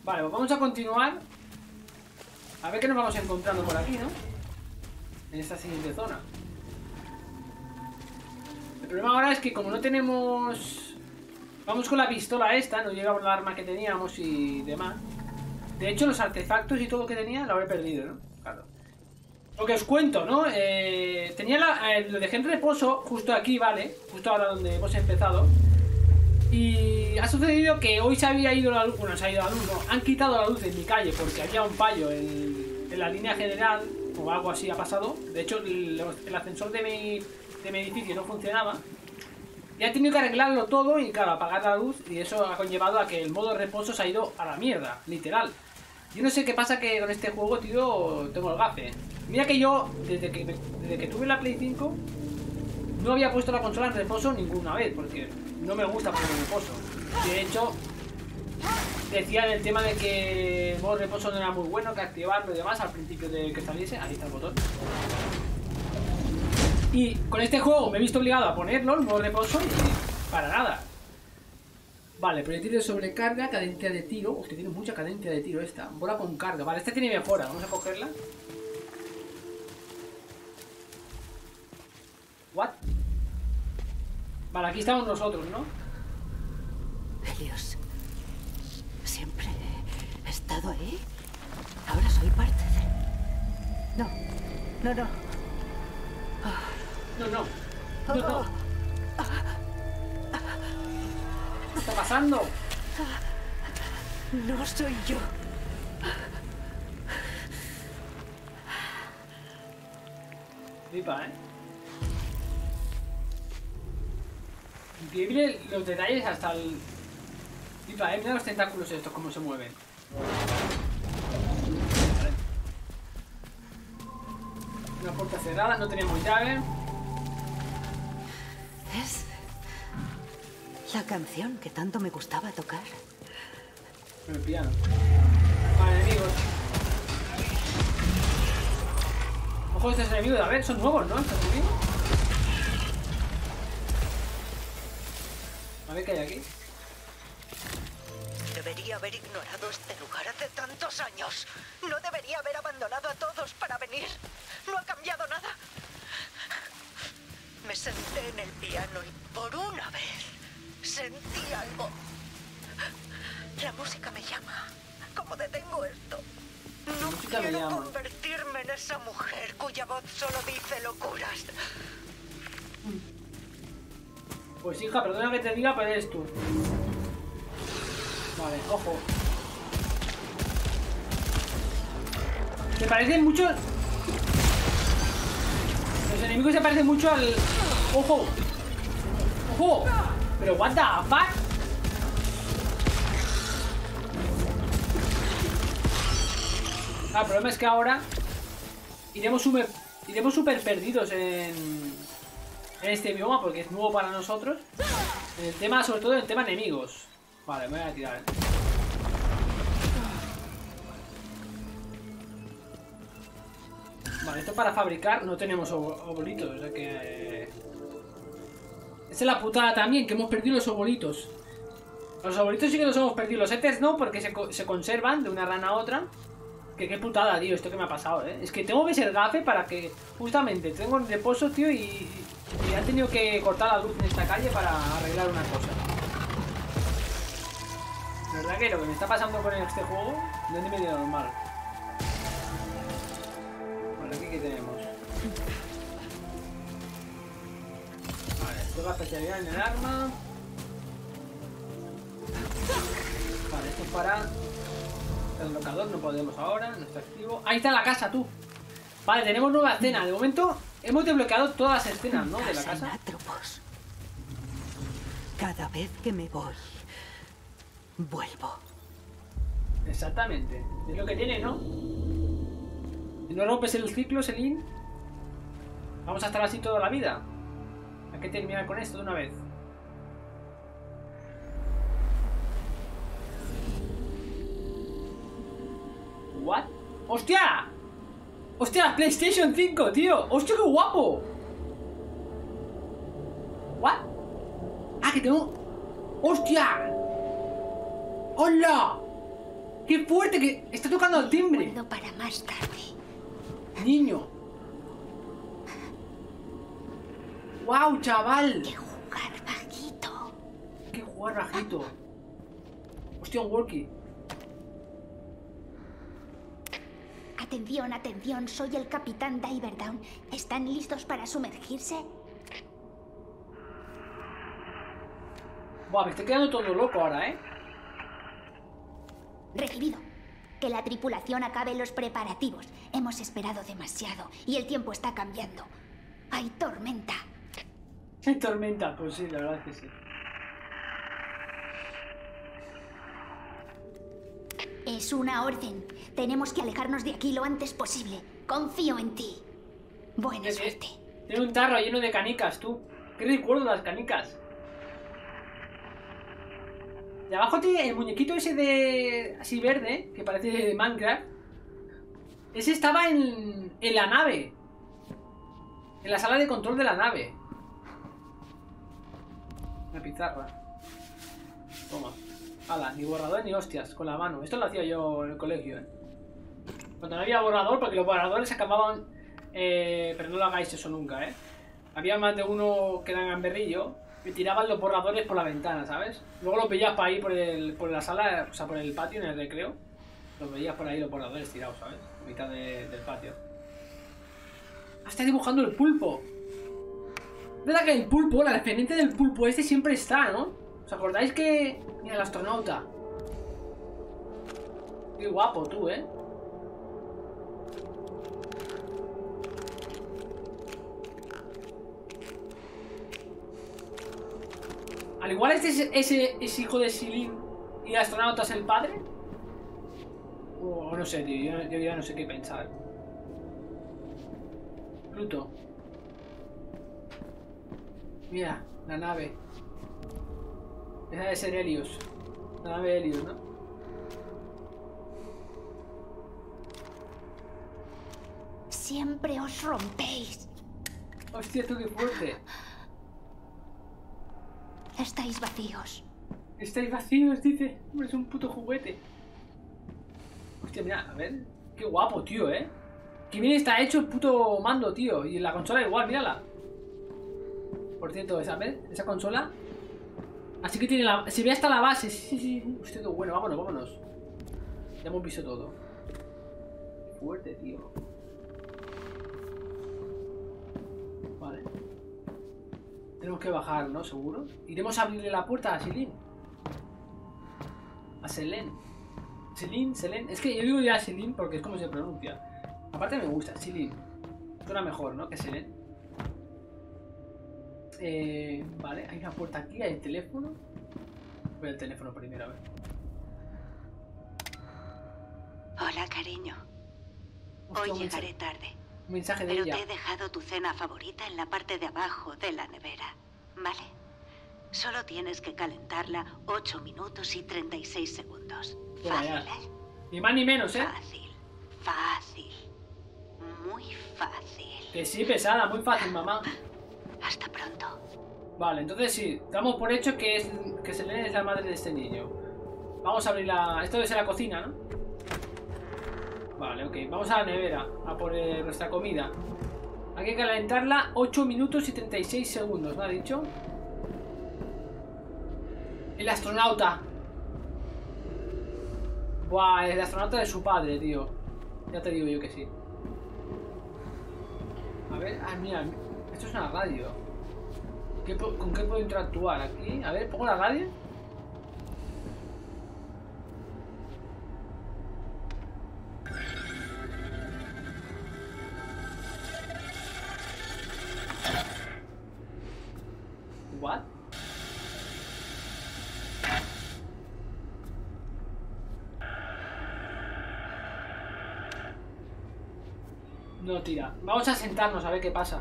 Vale, pues vamos a continuar. A ver qué nos vamos encontrando por aquí, ¿no? En esta siguiente zona. El problema ahora es que como no tenemos... Vamos con la pistola esta, no llegamos al arma que teníamos y demás. De hecho, los artefactos y todo lo que tenía lo habré perdido, ¿no? Claro. Lo que os cuento, ¿no? Tenía lo dejé en reposo justo aquí, ¿vale? Justo ahora donde hemos empezado. Y ha sucedido que hoy se había ido la luz. Bueno, se ha ido la luz, ¿no? Han quitado la luz en mi calle porque había un fallo en la línea general o algo así ha pasado. De hecho, el ascensor de mi edificio no funcionaba. Y ha tenido que arreglarlo todo y, claro, apagar la luz. Y eso ha conllevado a que el modo reposo se ha ido a la mierda, literal. Yo no sé qué pasa que con este juego, tío, tengo el gafe. Mira que yo, desde que tuve la Play 5, no había puesto la consola en reposo ninguna vez, porque no me gusta poner en reposo. De hecho, decía el tema de que el modo reposo no era muy bueno, que activarlo y demás al principio de que saliese. Ahí está el botón. Y con este juego me he visto obligado a ponerlo en modo reposo y para nada. Vale, proyectil de sobrecarga, cadencia de tiro. Hostia, tiene mucha cadencia de tiro esta. Bola con carga. Vale, esta tiene mejora. Vamos a cogerla. What? Vale, aquí estamos nosotros, ¿no? Helios, siempre he estado ahí. Ahora soy parte de... No, no, no. No, no. No, no. ¿Qué está pasando? No soy yo. Flipa, ¿eh? Increíble los detalles hasta el... Flipa, ¿eh? Mira los tentáculos estos, cómo se mueven. Vale. Una puerta cerrada, no tenemos llave. Es la canción que tanto me gustaba tocar. El piano. Vale, enemigos. Ojo, estos enemigos, a ver, son nuevos, ¿no? Estos enemigos. A ver qué hay aquí. Debería haber ignorado este lugar hace tantos años. No debería haber abandonado a todos para venir. No ha cambiado nada. Me senté en el piano y por una vez sentí algo. La música me llama. ¿Cómo detengo esto? No quiero convertirme en esa mujer cuya voz solo dice locuras. Pues hija, perdona que te diga, pero eres tú. Vale, ojo. Se parecen mucho... Los enemigos se parecen mucho al... ¡Ojo! ¡Ojo! Pero what the fuck. Ah, el problema es que ahora iremos súper perdidos en este bioma porque es nuevo para nosotros. En el tema, sobre todo en el tema enemigos. Vale, me voy a tirar. Vale, esto para fabricar no tenemos obolitos, o sea que... Esa es la putada también, que hemos perdido los obolitos. Los obolitos sí que los hemos perdido, los éteres no, porque se conservan de una rana a otra. Que qué putada, tío, esto que me ha pasado, Es que tengo que ser gafe para que... Justamente, tengo un reposo, tío, y han tenido que cortar la luz en esta calle para arreglar una cosa. La verdad que lo que me está pasando con este juego no es medio normal. Vale, aquí ¿qué tenemos? Vale, prueba especialidad en el arma. Vale, esto es para... El locador no podemos ahora, no está activo. Ahí está la casa, tú. Vale, tenemos nueva escena. De momento hemos desbloqueado todas las escenas, ¿no? De la casa. Atropos. Cada vez que me voy, vuelvo. Exactamente. Es lo que tiene, ¿no? Si no rompes el ciclo, Selin, vamos a estar así toda la vida. Hay que terminar con esto de una vez. ¿What? ¡Hostia! ¡Hostia! PlayStation 5, tío. ¡Hostia, qué guapo! ¿What? Ah, que tengo... ¡Hostia! ¡Hola! ¡Qué fuerte! Que está tocando el timbre. Para más tarde. Niño. ¡Wow, chaval! Que jugar bajito. ¡Qué jugar bajito! Hostia, un walkie. Atención, atención, soy el capitán Diverdown. ¿Están listos para sumergirse? Buah, me estoy quedando todo loco ahora, ¿eh? Recibido. Que la tripulación acabe los preparativos. Hemos esperado demasiado y el tiempo está cambiando. Hay tormenta. Hay tormenta, pues sí, la verdad es que sí. Es una orden. Tenemos que alejarnos de aquí lo antes posible. Confío en ti. Buena suerte. Tiene un tarro lleno de canicas, tú. ¿Qué recuerdo las canicas? Y abajo tiene el muñequito ese de... así verde, que parece de Minecraft. Ese estaba en la nave. En la sala de control de la nave. Una pizarra. Toma. Hala, ni borrador ni hostias, con la mano. Esto lo hacía yo en el colegio, ¿eh? Cuando no había borrador, porque los borradores acababan... pero no lo hagáis eso nunca, ¿eh? Había más de uno que era en gamberrillo y tiraban los borradores por la ventana, ¿sabes? Luego los veías por ahí por la sala, o sea, por el patio, en el recreo. Los veías por ahí los borradores tirados, ¿sabes? A mitad del patio. Ah, está dibujando el pulpo. ¿Verdad que el pulpo, la referente del pulpo este siempre está, ¿no? ¿Os acordáis que... Mira, el astronauta. Qué guapo tú, ¿eh? Al igual ese es hijo de Silin y el astronauta es el padre. O no sé, tío, yo ya no sé qué pensar. Pluto. Mira, la nave. Esa debe ser Helios. La nave de Helios, ¿no? Siempre os rompéis. Hostia, tú qué fuerte. Estáis vacíos. Estáis vacíos, dice. Hombre, es un puto juguete. Hostia, mira, a ver. Qué guapo, tío, ¿eh? Qué bien está hecho el puto mando, tío. Y la consola igual, mírala. Por cierto, esa consola. Así que tiene la... Se ve hasta la base. Sí, sí, sí. Hostia, qué bueno. Vámonos, vámonos. Ya hemos visto todo. Qué fuerte, tío. Vale. Tenemos que bajar, ¿no? Seguro. Iremos a abrirle la puerta a Silin. A Selene. Selene. Es que yo digo ya Silin porque es como se pronuncia. Aparte me gusta, Silin. Suena mejor, ¿no? Que Selene. Vale, hay una puerta aquí, hay el teléfono. Voy al teléfono primero, a ver. Hola, cariño. Hostia, Hoy llegaré tarde. Un mensaje de pero ella. te he dejado tu cena favorita en la parte de abajo de la nevera, ¿vale? Solo tienes que calentarla 8 minutos y 36 segundos. Fácil, ¿eh? Ni más ni menos, ¿eh? Fácil, fácil. Muy fácil. Que sí, pesada, muy fácil, mamá. Hasta pronto. Vale, entonces sí, damos por hecho que Selene es la madre de este niño. Vamos a abrir la... Esto debe ser la cocina, ¿no? Vale, ok. Vamos a la nevera a por nuestra comida. Hay que calentarla 8 minutos y 36 segundos, ¿me ha dicho? El astronauta. Buah, el astronauta de su padre, tío. Ya te digo yo que sí. A ver, mira, esto es una radio. ¿Con qué puedo interactuar aquí? A ver, pongo la radio. What? No tira. Vamos a sentarnos a ver qué pasa.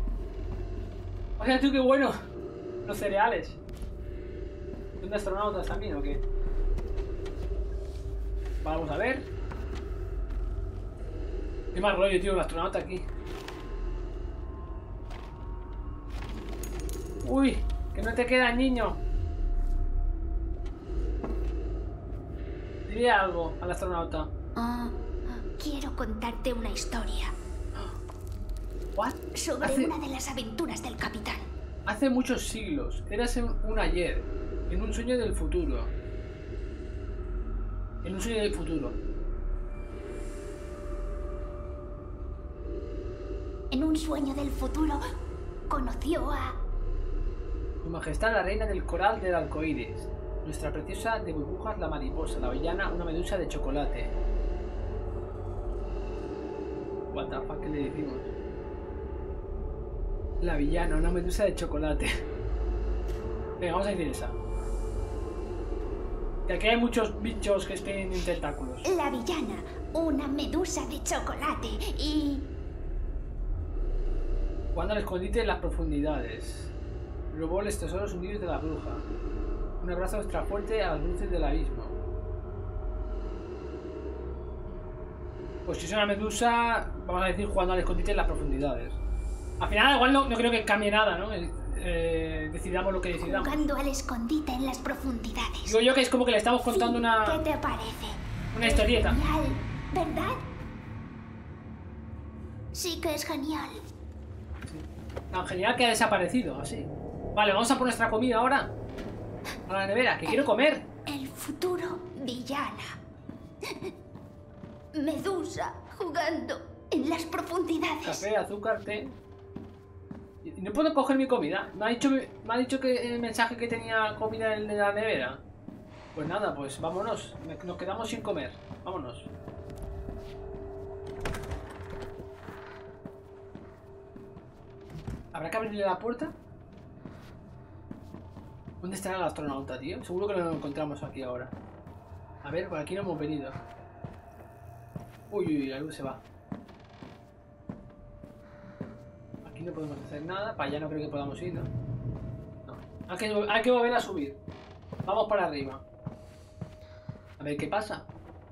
O sea, tú qué bueno. Los cereales. ¿Son de astronautas también o qué? Vamos a ver. Qué más rollo, tío, el astronauta aquí. Uy, que no te queda, niño. Dile algo al astronauta. Quiero contarte una historia. ¿What? Sobre una de las aventuras del capitán. Hace muchos siglos, eras un ayer, en un sueño del futuro. En un sueño del futuro. En un sueño del futuro conoció a... Su Majestad la Reina del Coral del Arcoíris. Nuestra preciosa de burbujas la mariposa, la avellana, una medusa de chocolate. What the fuck, ¿qué le decimos? La villana, una medusa de chocolate. Venga, vamos a decir esa. Que aquí hay muchos bichos que tienen tentáculos. La villana, una medusa de chocolate y... Jugando al escondite en las profundidades. Robó los tesoros hundidos de la bruja. Un abrazo extra fuerte a las luces del abismo. Pues si es una medusa, vamos a decir jugando al escondite en las profundidades. Al final igual no creo que cambie nada, ¿no? Decidamos lo que decidamos. Jugando al escondite en las profundidades. Digo yo que es como que le estamos contando sí, una... ¿Qué te parece? Una historieta. Genial, ¿verdad? Sí que es genial. Sí. Tan genial que ha desaparecido, así. Vale, vamos a por nuestra comida ahora. A la nevera, que quiero comer. El futuro villana. Medusa jugando en las profundidades. Café, azúcar, té. Y no puedo coger mi comida. Me ha dicho que el mensaje que tenía comida en la nevera. Pues nada, pues vámonos. Nos quedamos sin comer. Vámonos. ¿Habrá que abrirle la puerta? ¿Dónde estará el astronauta, tío? Seguro que lo encontramos aquí ahora. A ver, por aquí no hemos venido. Uy, uy, la luz se va. Aquí no podemos hacer nada. Para allá no creo que podamos ir, ¿no? No. Hay que volver a subir. Vamos para arriba. A ver qué pasa.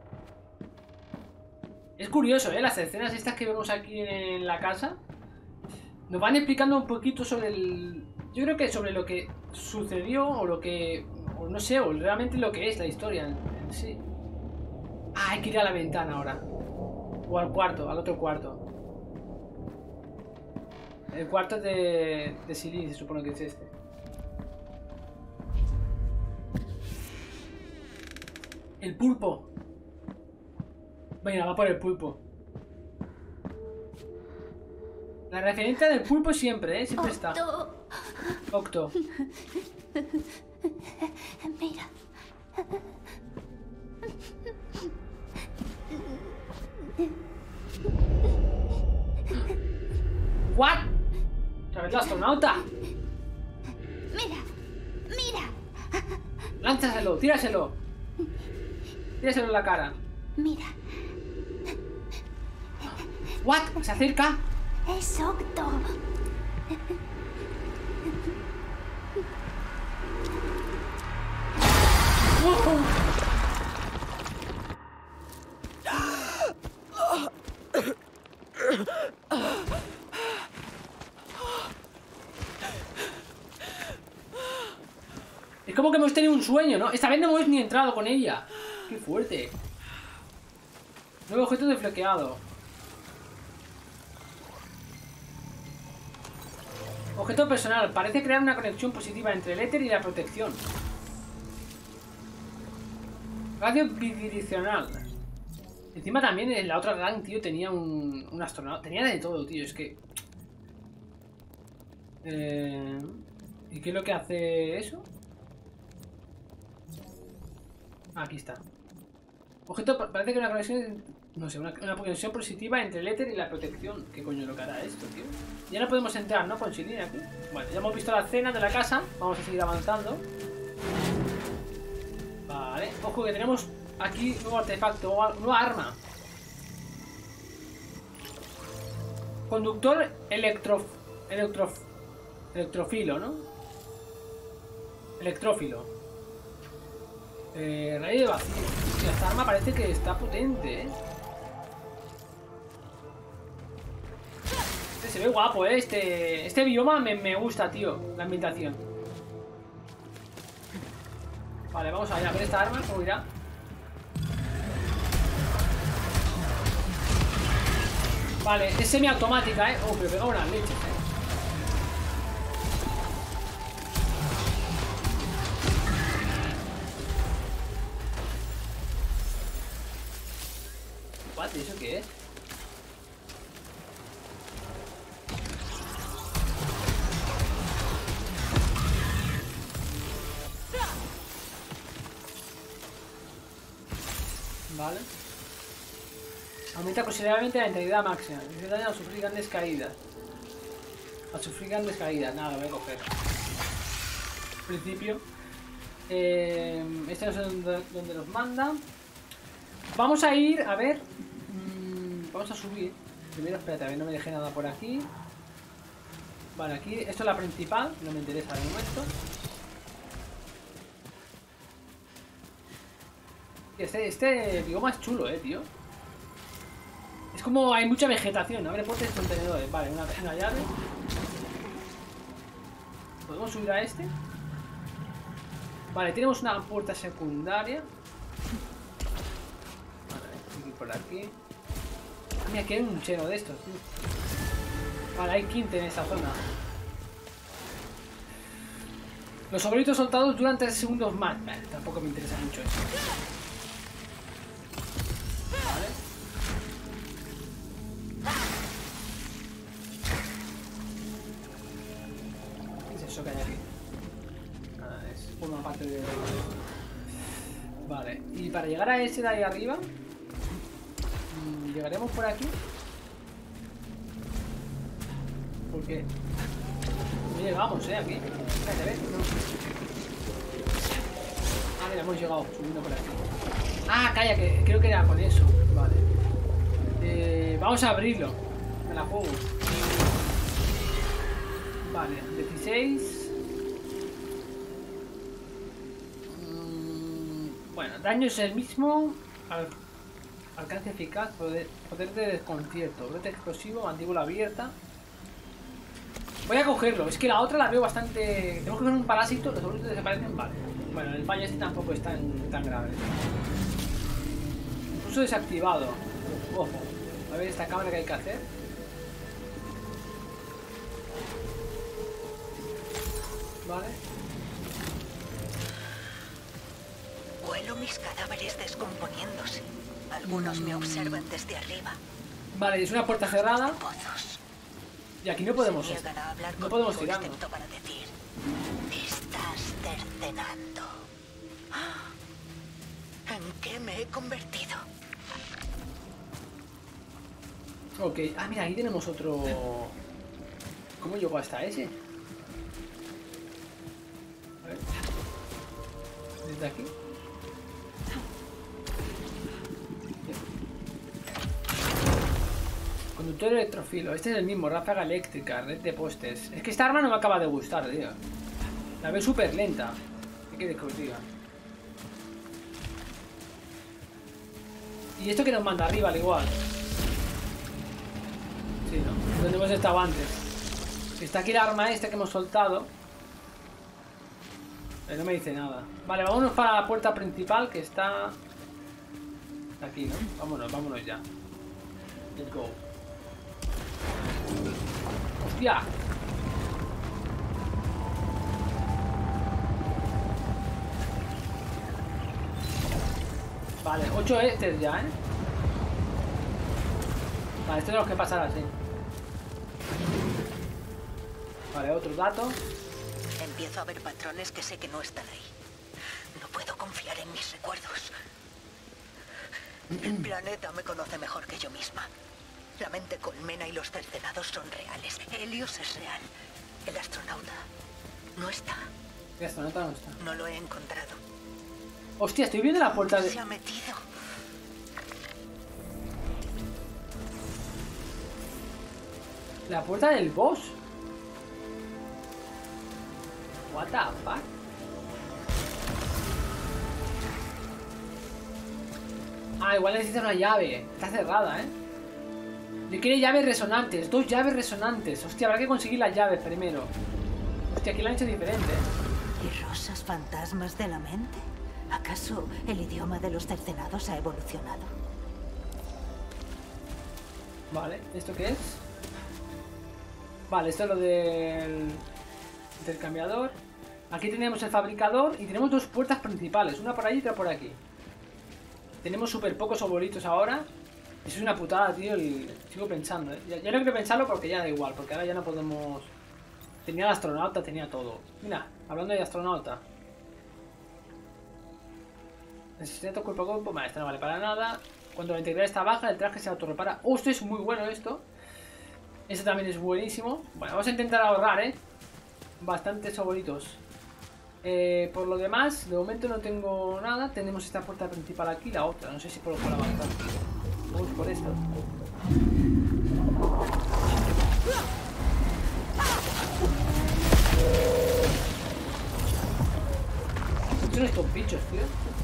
Es curioso, ¿eh? Las escenas estas que vemos aquí en la casa nos van explicando un poquito sobre el... Yo creo que sobre lo que sucedió o lo que... O no sé, o realmente lo que es la historia en sí. Ah, hay que ir a la ventana ahora. O al cuarto, al otro cuarto. El cuarto de Silly, se supone que es este. El pulpo. Venga, va por el pulpo. La referencia del pulpo siempre, ¿eh? Siempre está. Octo. Mira. ¿What? ¿Otra vez el astronauta? Mira. Mira. Lánzaselo, tíraselo. Tíraselo en la cara. Mira. ¿What? Se acerca. Es Octo. Es como que hemos tenido un sueño, ¿no? Esta vez no hemos ni entrado con ella. ¡Qué fuerte! Nuevo objeto desbloqueado. Objeto personal. Parece crear una conexión positiva entre el éter y la protección. Radio bidireccional. Encima también en la otra gang, tío, tenía un astronauta. Tenía de todo, tío. Es que... ¿Y qué es lo que hace eso? Aquí está. Objeto, parece que una conexión... No sé, una conexión positiva entre el éter y la protección. ¿Qué coño lo que hará esto, tío? Ya no podemos entrar, ¿no? Con Silly aquí. Bueno, ya hemos visto la escena de la casa. Vamos a seguir avanzando. Vale. Ojo que tenemos aquí nuevo artefacto, nueva arma. Conductor electrofilo, ¿no? Electrófilo. Rayo de vacío. Esta arma parece que está potente, ¿eh? Se ve guapo, ¿eh? Este bioma me gusta, tío. La ambientación. Vale, vamos a ver esta arma, ¿cómo irá? Vale, es semiautomática, Oh, pero pega unas leches, ¿Y eso qué es? Vale. Aumenta considerablemente la integridad máxima. Dice daño al sufrir grandes caídas. Al sufrir grandes caídas. Nada, lo voy a coger. En principio. Este no sé dónde nos manda. Vamos a ir, a ver. Vamos a subir. Primero, espérate, a ver, no me dejé nada por aquí. Vale, aquí, esto es la principal. No me interesa de momento. Este bioma es chulo, tío. Es como hay mucha vegetación. Abre puertas y contenedores. Vale, una llave. ¿Podemos subir a este? Vale, tenemos una puerta secundaria. Vale, aquí por aquí. Mira, que hay un cheno de estos, tío. Vale, hay 15 en esta zona. Los obreros soltados duran 3 segundos más. Vale, tampoco me interesa mucho eso. Vale. ¿Qué es eso que hay aquí? Nada, es forma parte de... Vale, y para llegar a ese de ahí arriba... ¿Llegaremos por aquí? Porque... No llegamos, aquí. Espérate, a ver. No. Ah, mira, hemos llegado subiendo por aquí. Ah, calla, que creo que era con eso. Vale. Vamos a abrirlo. Me la juego. Vale, 16. Bueno, daño es el mismo. Alcance eficaz, poder de desconcierto, brote explosivo, mandíbula abierta. Voy a cogerlo, es que la otra la veo bastante... Tenemos que coger un parásito, los obreros desaparecen, vale. Bueno, el fallo este tampoco es tan grave. Incluso desactivado. Ojo, a ver esta cámara que hay que hacer. Vale. Huelo mis cadáveres descomponiéndose. Algunos me observan desde arriba. Vale, es una puerta cerrada. Y aquí no podemos ir. No podemos tirarnos. Para decir, estás cercenando. ¿En qué me he convertido? Ok, ah, mira, ahí tenemos otro... ¿Cómo llegó hasta ese? A ver. Desde aquí. Conductor electrofilo, este es el mismo, ráfaga eléctrica, red de postes. Es que esta arma no me acaba de gustar, tío. La veo súper lenta. ¿Qué quieres que os diga? Y esto que nos manda arriba al igual. Sí, ¿no? Donde hemos estado antes. Está aquí el arma esta que hemos soltado. Pero no me dice nada. Vale, vámonos para la puerta principal que está... Aquí, ¿no? Vámonos ya. Let's go. ¡Hostia! Vale, 8 estes ya, ¿eh? Vale, esto es lo que pasará así. Vale, otro dato. Empiezo a ver patrones que sé que no están ahí. No puedo confiar en mis recuerdos. El planeta me conoce mejor que yo misma. La mente colmena y los cercenados son reales. Helios es real. El astronauta no está. El astronauta no está. No lo he encontrado. Hostia, estoy viendo la puerta de... Se ha metido. La puerta del boss. What the fuck? Ah, igual necesita una llave. Está cerrada, ¿eh? Le quiere llaves resonantes. 2 llaves resonantes. Hostia, habrá que conseguir las llaves primero. Hostia, aquí lo han hecho diferente, ¿eh? ¿Y rosas fantasmas de la mente? ¿Acaso el idioma de los cercenados ha evolucionado? Vale, ¿esto qué es? Vale, esto es lo del intercambiador. Aquí tenemos el fabricador y tenemos dos puertas principales, una por allí y otra por aquí. Tenemos súper pocos obolitos ahora. Eso es una putada, tío, y sigo pensando, ¿eh? Ya no quiero pensarlo porque ya da igual, porque ahora ya no podemos... Tenía el astronauta, tenía todo. Mira, hablando de astronauta. Necesito cuerpo a cuerpo. Vale, esto no vale para nada. Cuando la integridad está baja, el traje se autorrepara. ¡Oh, esto es muy bueno esto! Este también es buenísimo. Bueno, vamos a intentar ahorrar, ¿eh? Bastantes obolitos. Por lo demás, de momento no tengo nada. Tenemos esta puerta principal aquí, la otra. No sé si puedo avanzar. Vamos por esto. Son estos bichos, tío.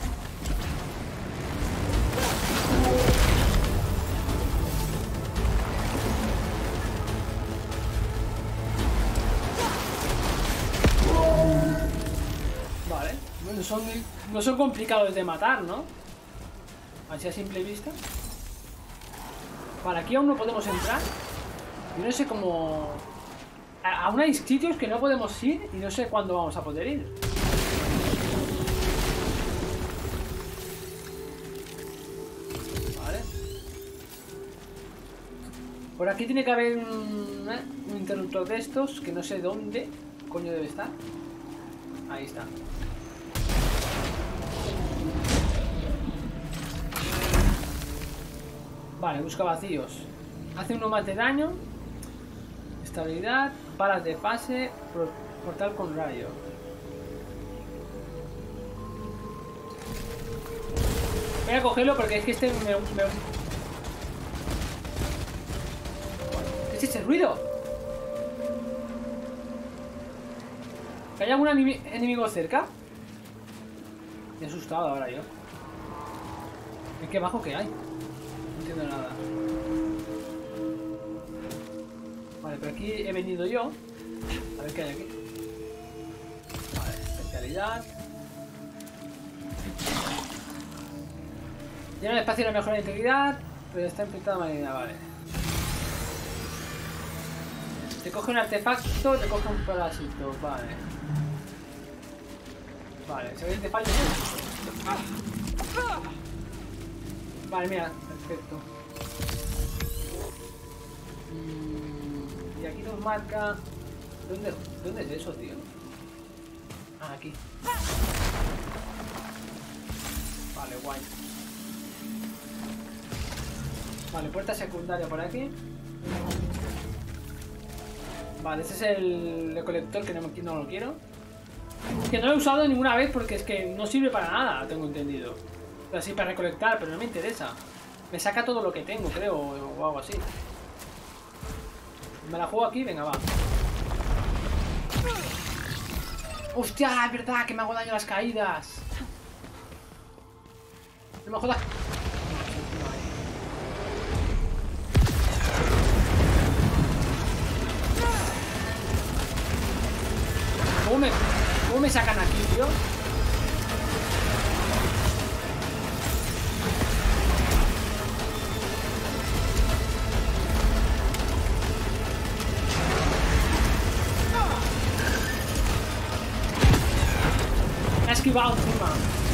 Vale. Bueno, no son complicados de matar, ¿no? Así a simple vista. Vale, aquí aún no podemos entrar. Yo no sé cómo... Aún hay sitios que no podemos ir y no sé cuándo vamos a poder ir. Vale. Por aquí tiene que haber un interruptor de estos que no sé dónde coño debe estar. Ahí está. Vale, busca vacíos. Hace uno más de daño. Estabilidad. Balas de pase. Portal con rayo. Voy a cogerlo porque es que este me... ¿Qué es ese ruido? ¿Hay algún enemigo cerca? Me he asustado ahora yo. ¿En qué bajo que hay? No entiendo nada. Vale, pero aquí he venido yo. A ver qué hay aquí. Vale, especialidad. Llena el espacio y la mejora de integridad, pero está infectada de manera, vale. Te coge un artefacto, te coge un parásito, vale. Vale, se ve que te falla. Vale, mira, perfecto. Y aquí nos marca... ¿Dónde es eso, tío? Ah, aquí. Vale, guay. Vale, puerta secundaria por aquí. Vale, ese es el recolector que no lo quiero. Que no lo he usado ninguna vez porque es que no sirve para nada, tengo entendido. Pero sí para recolectar, pero no me interesa. Me saca todo lo que tengo, creo, o algo así. Me la juego aquí, venga, va. ¡Hostia! Es verdad que me hago daño a las caídas. No me jodas. ¿Cómo me sacan aquí, tío? Me ha esquivado encima.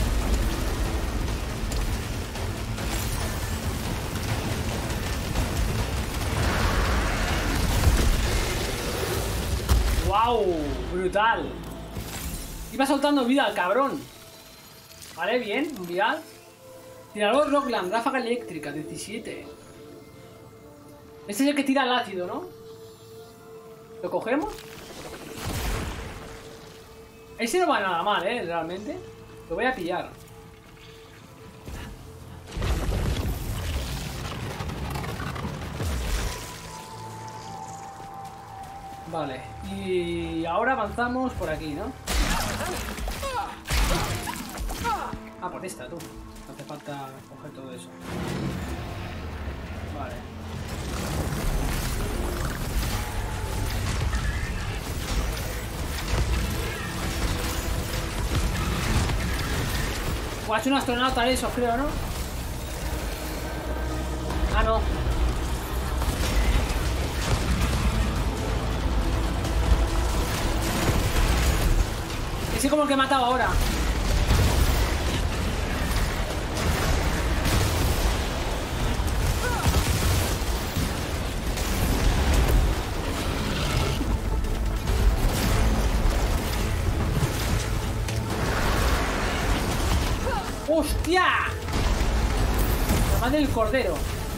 ¡Wow! Brutal. Iba soltando vida al cabrón. Vale, bien, un vial. Tirador Rockland, ráfaga eléctrica, 17. Este es el que tira el ácido, ¿no? ¿Lo cogemos? Ese no va nada mal, realmente. Lo voy a pillar. Vale, y ahora avanzamos por aquí, ¿no? Ah, por esta, tú. No hace falta coger todo eso. Vale. O ha hecho un astronauta eso, creo, ¿no? Ah, no. Ese como el que he matado ahora. ¡Hostia! La madre del cordero.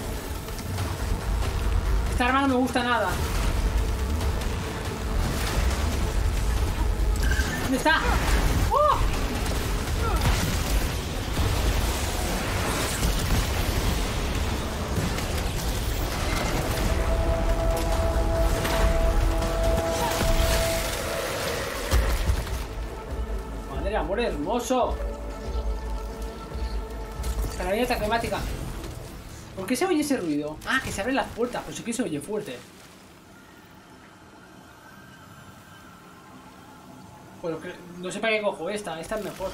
Esta arma no me gusta nada. ¿Dónde está? ¡Oh! Madre, amor hermoso. Carabineta climática. ¿Por qué se oye ese ruido? Ah, que se abren las puertas. Pues sí que se oye fuerte. Bueno, no sé para qué cojo esta. Esta es mejor.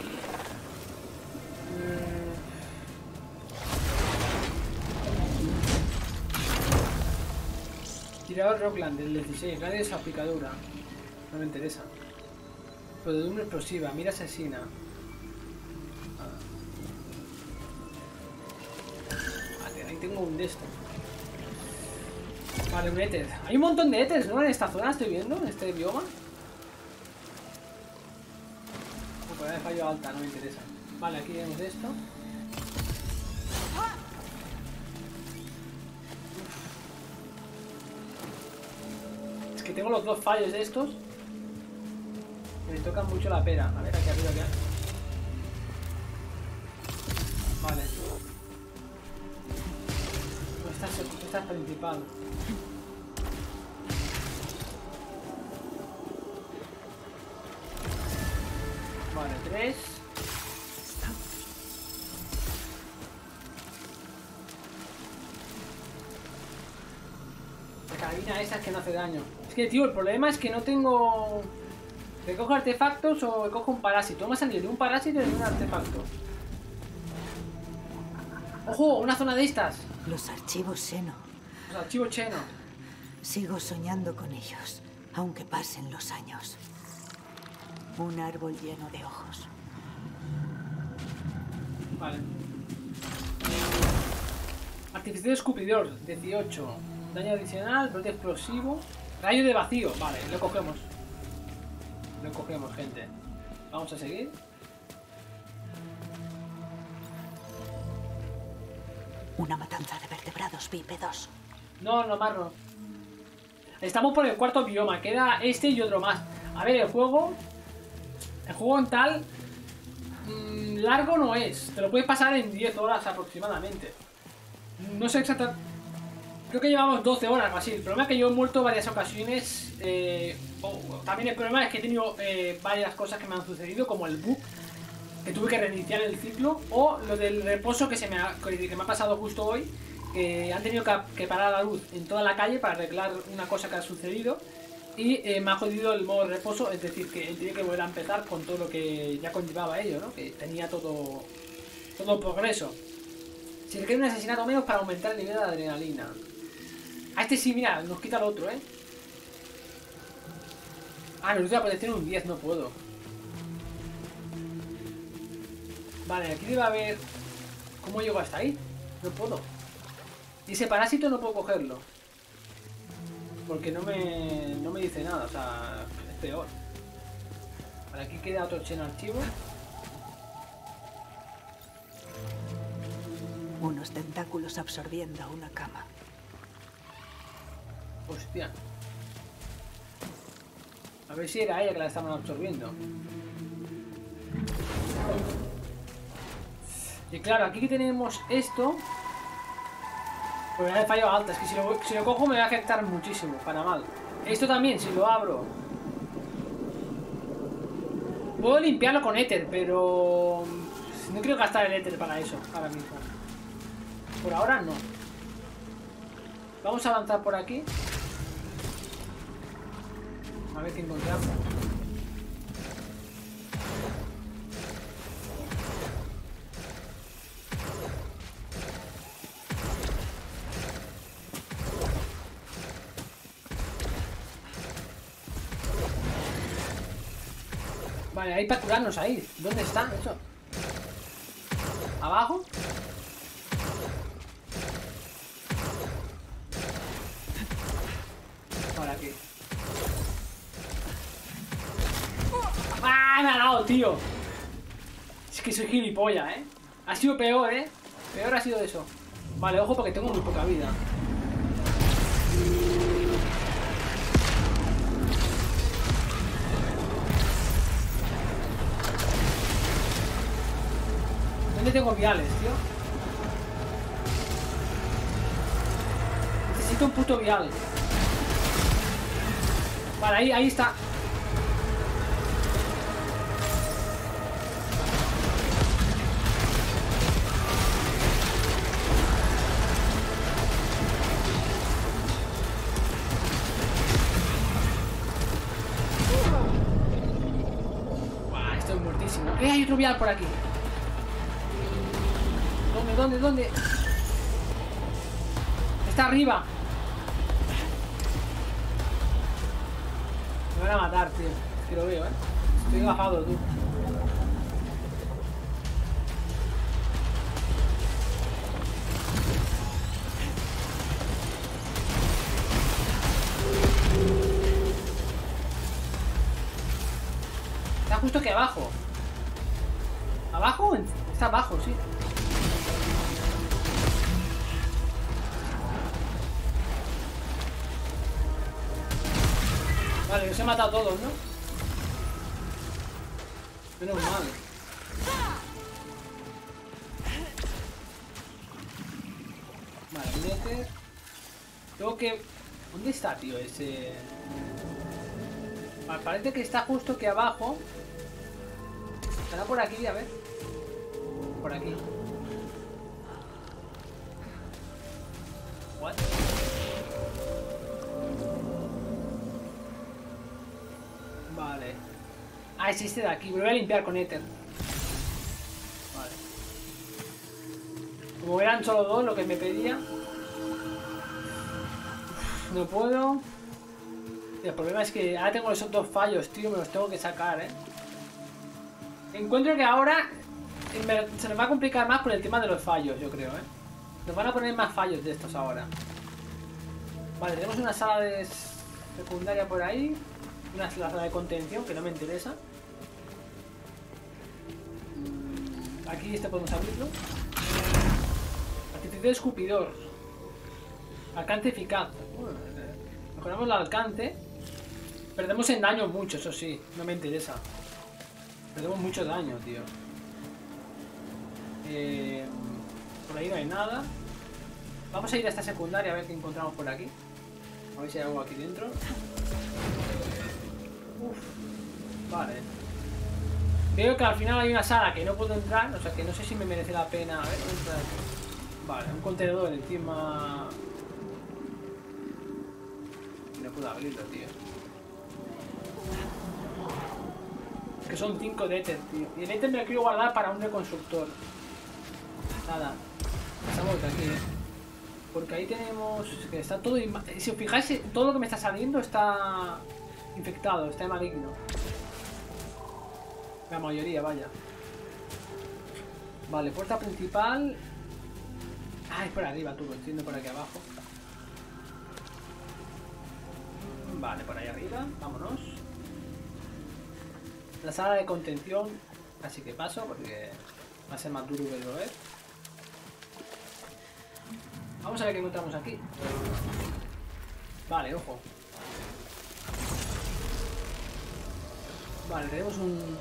Tirador Rockland del 16. Radio de salpicadura. No me interesa. Podedumbre explosiva. Mira asesina. Ahí tengo un de esto. Vale, un éter. Hay un montón de éteres, ¿no? En esta zona estoy viendo, en este bioma. Por ahí fallo alta, no me interesa. Vale, aquí vemos esto. Es que tengo los dos fallos de estos. Me tocan mucho la pera. A ver, aquí arriba qué hay. Vale. Esta es principal. Vale, 3. La carabina esa es que no hace daño. Es que, tío, el problema es que no tengo... ¿Recojo artefactos o recojo un parásito? Me ha salido de un parásito y de un artefacto. ¡Ojo! Una zona de estas. Los archivos Xeno. Los archivos Xeno. Sigo soñando con ellos, aunque pasen los años. Un árbol lleno de ojos. Vale. Artificial escupidor, 18. Daño adicional, brote explosivo. Rayo de vacío. Vale, lo cogemos. Lo cogemos, gente. Vamos a seguir. Una matanza de vertebrados bípedos. No, no, Marro. Estamos por el cuarto bioma. Queda este y otro más. A ver, el juego en tal... largo no es. Te lo puedes pasar en 10 horas aproximadamente. No sé exactamente... Creo que llevamos 12 horas o así. El problema es que yo he muerto varias ocasiones. También el problema es que he tenido varias cosas que me han sucedido, como el bug, que tuve que reiniciar el ciclo, o lo del reposo que me ha pasado justo hoy, que han tenido que parar la luz en toda la calle para arreglar una cosa que ha sucedido y me ha jodido el modo reposo, es decir, que he tenido que volver a empezar con todo lo que ya conllevaba ello, ¿no? Que tenía todo progreso. Se requiere un asesinato menos para aumentar el nivel de adrenalina. A este sí, mira, nos quita el otro, ¿eh? Ah, me gusta la protección un 10, no puedo. Vale, aquí debe haber... ¿Cómo llego hasta ahí? No puedo. Y ese parásito no puedo cogerlo. Porque no me dice nada, o sea, es peor. Vale, aquí queda otro Xeno archivo. Unos tentáculos absorbiendo una cama. Hostia. A ver si era ella que la estaban absorbiendo. Y claro, aquí tenemos esto. Pues me ha fallado alta. Es que si lo cojo me va a afectar muchísimo, para mal. Esto también, si lo abro. Puedo limpiarlo con éter, pero... no quiero gastar el éter para eso, ahora mismo. Por ahora no. Vamos a avanzar por aquí. A ver qué encontramos. Vale, hay para curarnos ahí. ¿Dónde está eso? ¿Abajo? Por aquí. ¡Ah! Me ha dado, tío. Es que soy gilipollas, ¿eh? Ha sido peor, ¿eh? Peor ha sido eso. Vale, ojo porque tengo muy poca vida. ¿Dónde tengo viales, tío? Necesito un puto vial. Vale, ahí está. Buah, estoy muertísimo. Hay otro vial por aquí. ¿Dónde? Está arriba. Me van a matar, tío. Es que lo veo, Estoy agafado, tú. Está justo aquí abajo. ¿Abajo? Está abajo, sí. Vale, los he matado a todos, ¿no? Menos mal. Vale, Nether. Tengo que... ¿Dónde está, tío, ese...? Vale, parece que está justo aquí abajo. Estará por aquí, a ver. Por aquí. What? Vale. Ah, es este de aquí. Me lo voy a limpiar con éter. Vale. Como eran solo dos lo que me pedía. No puedo. Y el problema es que ahora tengo esos dos fallos, tío. Me los tengo que sacar, Encuentro que ahora se nos va a complicar más por el tema de los fallos, yo creo, Nos van a poner más fallos de estos ahora. Vale, tenemos una sala de secundaria por ahí. Una sala de contención que no me interesa. Aquí podemos abrirlo. Artificio de escupidor. Alcance eficaz. Mejoramos el alcance. Perdemos en daño mucho, eso sí. No me interesa. Perdemos mucho daño, tío. Por ahí no hay nada. Vamos a ir a esta secundaria a ver qué encontramos por aquí. A ver si hay algo aquí dentro. Uf, vale. Veo que al final hay una sala que no puedo entrar. O sea que no sé si me merece la pena. A ver, entrar aquí. Vale, un contenedor encima. No puedo abrirlo, tío. Es que son 5 de éter, tío. Y el éter me lo quiero guardar para un reconstructor. Nada. Pasamos de aquí, Porque ahí tenemos... que está todo... Si os fijáis, todo lo que me está saliendo está... infectado, está maligno. La mayoría, vaya. Vale, puerta principal. Ah, es por arriba, tú, lo entiendo, por aquí abajo. Vale, por ahí arriba, vámonos. La sala de contención. Así que paso, porque va a ser más duro verlo, Vamos a ver qué encontramos aquí. Vale, ojo. Vale, tenemos un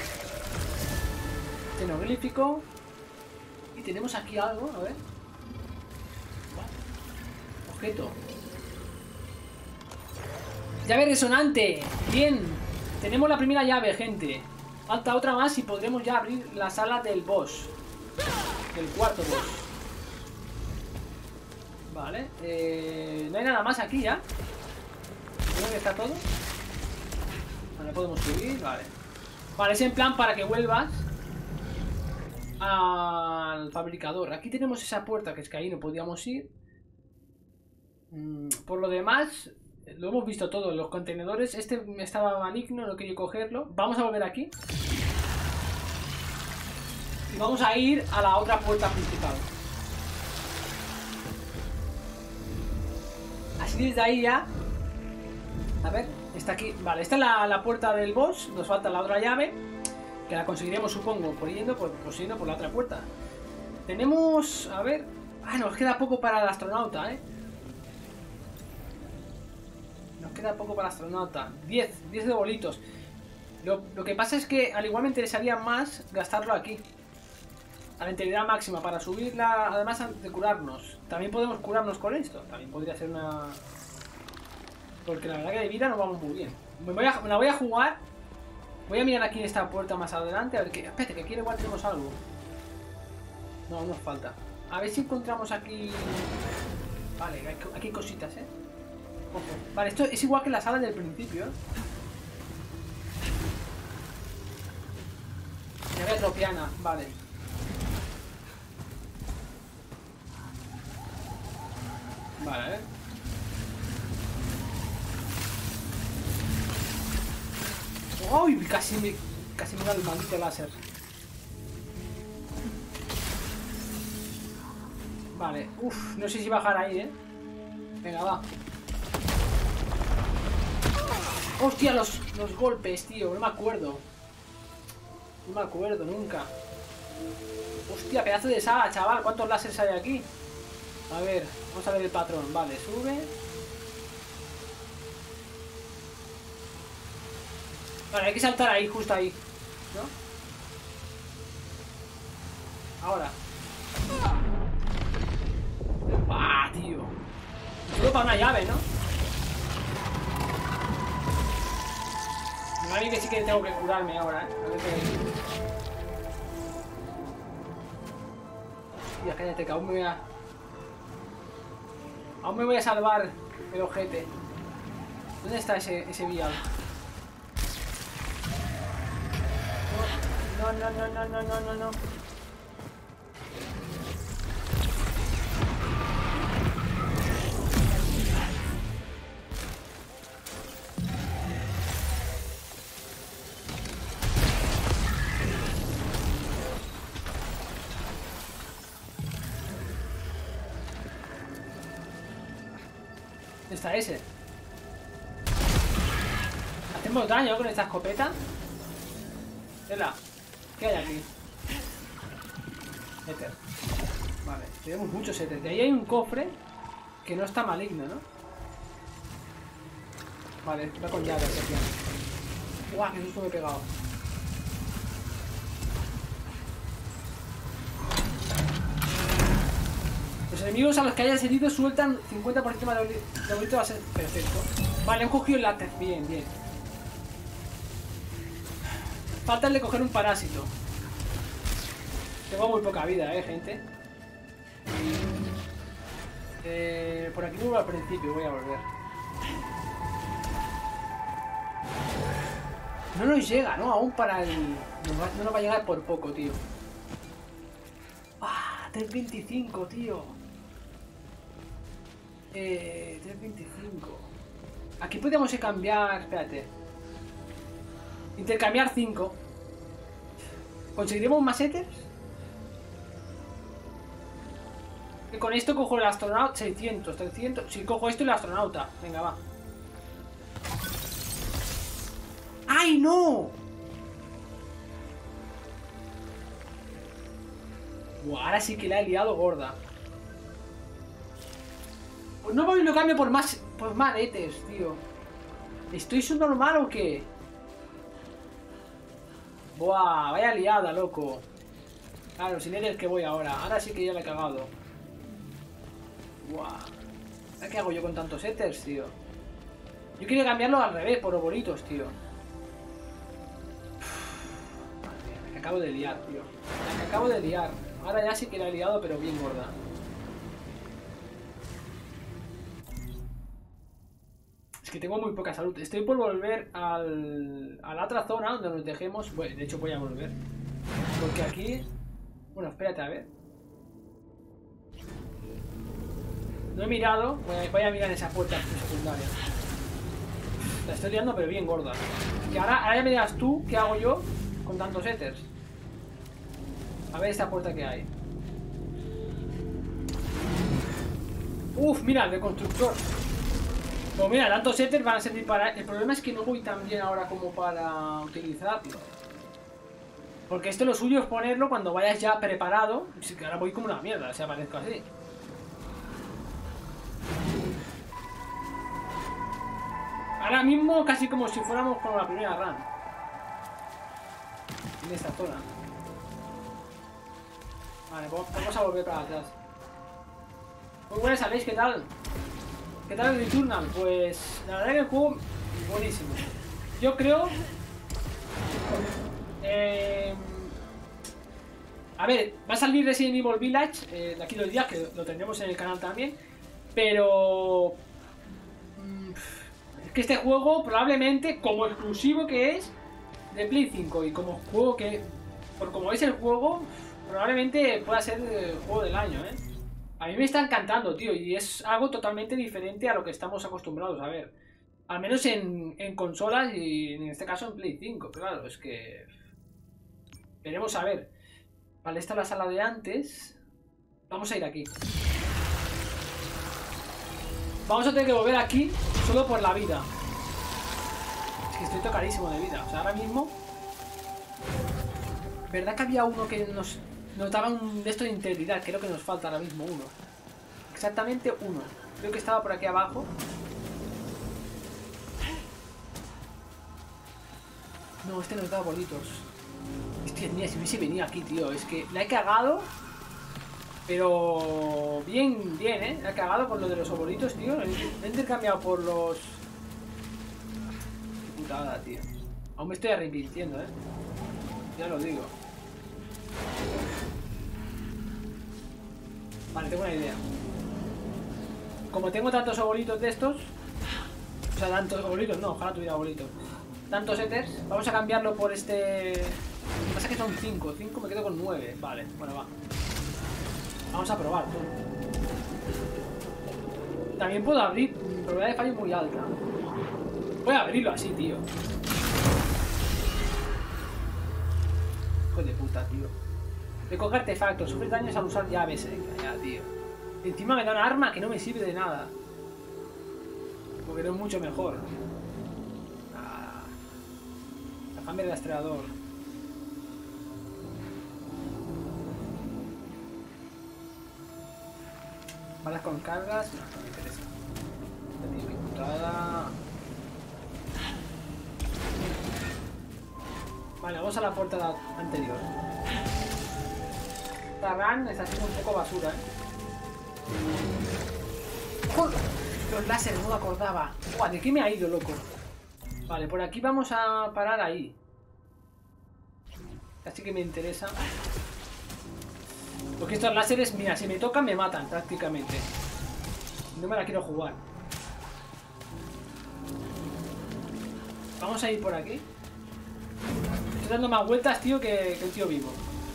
xenoglífico. Y tenemos aquí algo, a ver. Objeto. Llave resonante. Bien. Tenemos la primera llave, gente. Falta otra más y podremos ya abrir la sala del boss. Del cuarto boss. Vale. No hay nada más aquí ya. Creo que está todo. Vale, podemos subir. Vale. Vale, es en plan para que vuelvas al fabricador. Aquí tenemos esa puerta que es que ahí no podíamos ir. Por lo demás, Lo hemos visto todo. Los contenedores. Este estaba maligno, no quería cogerlo. Vamos a volver aquí. Y vamos a ir a la otra puerta principal. Así desde ahí ya. A ver, está aquí. Vale, esta es la puerta del boss. Nos falta la otra llave, que la conseguiremos, supongo, yendo por la otra puerta. Tenemos... A ver... Ah, nos queda poco para el astronauta, Nos queda poco para el astronauta. 10 de bolitos. Lo que pasa es que al igual me interesaría más gastarlo aquí. A la integridad máxima para subirla, además de curarnos. También podemos curarnos con esto. También podría ser una... Porque la verdad que de vida nos vamos muy bien. Me la voy a jugar. Voy a mirar aquí en esta puerta más adelante. A ver qué... Espérate, que aquí igual tenemos algo. No, nos falta. A ver si encontramos aquí... Vale, aquí hay cositas, Ojo. Vale, esto es igual que la sala del principio, Llave tropiana, vale. Vale, ¡Uy! Casi me da el maldito láser. Vale, uff, no sé si bajar ahí, Venga, va. Hostia, los golpes, tío, no me acuerdo. No me acuerdo nunca. Hostia, pedazo de saga, chaval. ¿Cuántos láseres hay aquí? A ver, vamos a ver el patrón. Vale, sube. Vale, hay que saltar ahí, justo ahí, ¿no? Ahora. ¡Ah, tío! Solo para una llave, ¿no? Me va a decir que sí que tengo que curarme ahora, A ver qué hay. Hostia, cállate, que aún me voy a salvar el ojete. ¿Dónde está ese vial? No. ¿Dónde está ese? ¿Hacemos daño con esta escopeta? Tela, ¿qué hay aquí? Éter. Vale, tenemos muchos éter. De ahí hay un cofre que no está maligno, ¿no? Vale, va con llave, ¡guau! ¡Qué susto me he pegado! Los enemigos a los que hayas herido sueltan 50% más de bolito, va a ser perfecto. Vale, han cogido el látex. Bien, bien. Falta el de coger un parásito. Tengo muy poca vida, gente. Por aquí vuelvo al principio, voy a volver. No nos llega, ¿no? Aún para el... No nos va a llegar por poco, tío. ¡Ah! 325, tío. 325. Aquí podemos cambiar... Espérate. Intercambiar 5. ¿Conseguiremos más éteres? Que con esto cojo el astronauta. 600, 300. Si cojo esto y el astronauta. Venga, va. ¡Ay, no! Buah, ahora sí que la he liado gorda. Pues no lo cambio por más éteres, tío. ¿Estoy subnormal o qué? Buah, vaya liada, loco. Claro, sin éter que voy ahora. Ahora sí que ya la he cagado. Buah. ¿Qué hago yo con tantos éteres, tío? Yo quería cambiarlo al revés, por obolitos, tío. Madre mía, me acabo de liar, tío. Me acabo de liar. Ahora ya sí que la he liado, pero bien gorda. Es que tengo muy poca salud. Estoy por volver a la otra zona donde nos dejemos. Bueno, de hecho voy a volver. Porque aquí... Bueno, espérate, a ver. No he mirado. Voy a mirar esa puerta secundaria. La estoy liando, pero bien gorda. Y ahora ya me dirás tú qué hago yo con tantos éters. A ver esta puerta que hay. Uf, mira, el de constructor. Pues mira, tantos éteres van a servir para... El problema es que no voy tan bien ahora como para utilizarlo. Porque esto lo suyo es ponerlo cuando vayas ya preparado. Así que ahora voy como una mierda, si aparezco así. Ahora mismo casi como si fuéramos con la primera run. En esta zona. Vale, vamos a volver para atrás. Muy buenas, ¿sabéis qué tal? ¿Qué tal el Returnal? Pues la verdad que el juego buenísimo. Yo creo... a ver, va a salir Resident Evil Village de aquí 2 días, que lo tendremos en el canal también. Pero... es que este juego probablemente, como exclusivo que es de Play 5 y como juego que... por como es el juego, probablemente pueda ser el juego del año, ¿eh? A mí me está encantando, tío, y es algo totalmente diferente a lo que estamos acostumbrados a ver. Al menos en consolas y en este caso en Play 5, claro, es que... veremos a ver. Vale, esta es la sala de antes. Vamos a ir aquí. Vamos a tener que volver aquí solo por la vida. Es que estoy tocadísimo de vida. O sea, ahora mismo... ¿verdad que había uno que nos daba un de esto de integridad? Creo que nos falta ahora mismo uno. Exactamente uno. Creo que estaba por aquí abajo. No, este nos da bolitos. Hostia, mira, si hubiese venido aquí, tío. Es que la he cagado. Pero... bien, bien, ¿eh? La he cagado con lo de los obolitos, tío. La he intercambiado por los... qué putada, tío. Aún me estoy arrepintiendo, ¿eh? Ya lo digo. Vale, tengo una idea. Como tengo tantos obolitos de estos... o sea, tantos obolitos, no, ojalá tuviera obolitos. Tantos éteres, vamos a cambiarlo por este... lo que pasa es que son 5, 5 me quedo con 9. Vale, bueno, va. Vamos a probar, tú. También puedo abrir, probabilidad de fallo muy alta. Voy a abrirlo así, tío. Hijo de puta, tío. Recoge artefactos, sufre daños al usar llaves. Ya, tío. Encima me da una arma que no me sirve de nada. Porque no es mucho mejor. La cambia de rastreador. Balas con cargas. No me interesa. Qué putada. Vale, vamos a la puerta anterior. Esta run está haciendo un poco basura, ¿eh? ¡Joder! Los láseres, no me acordaba. Buah, ¿de qué me ha ido, loco? Vale, por aquí vamos a parar ahí. Así que me interesa. Porque estos láseres, mira, si me tocan me matan prácticamente. No me la quiero jugar. Vamos a ir por aquí. Estoy dando más vueltas, tío, que el tío vivo.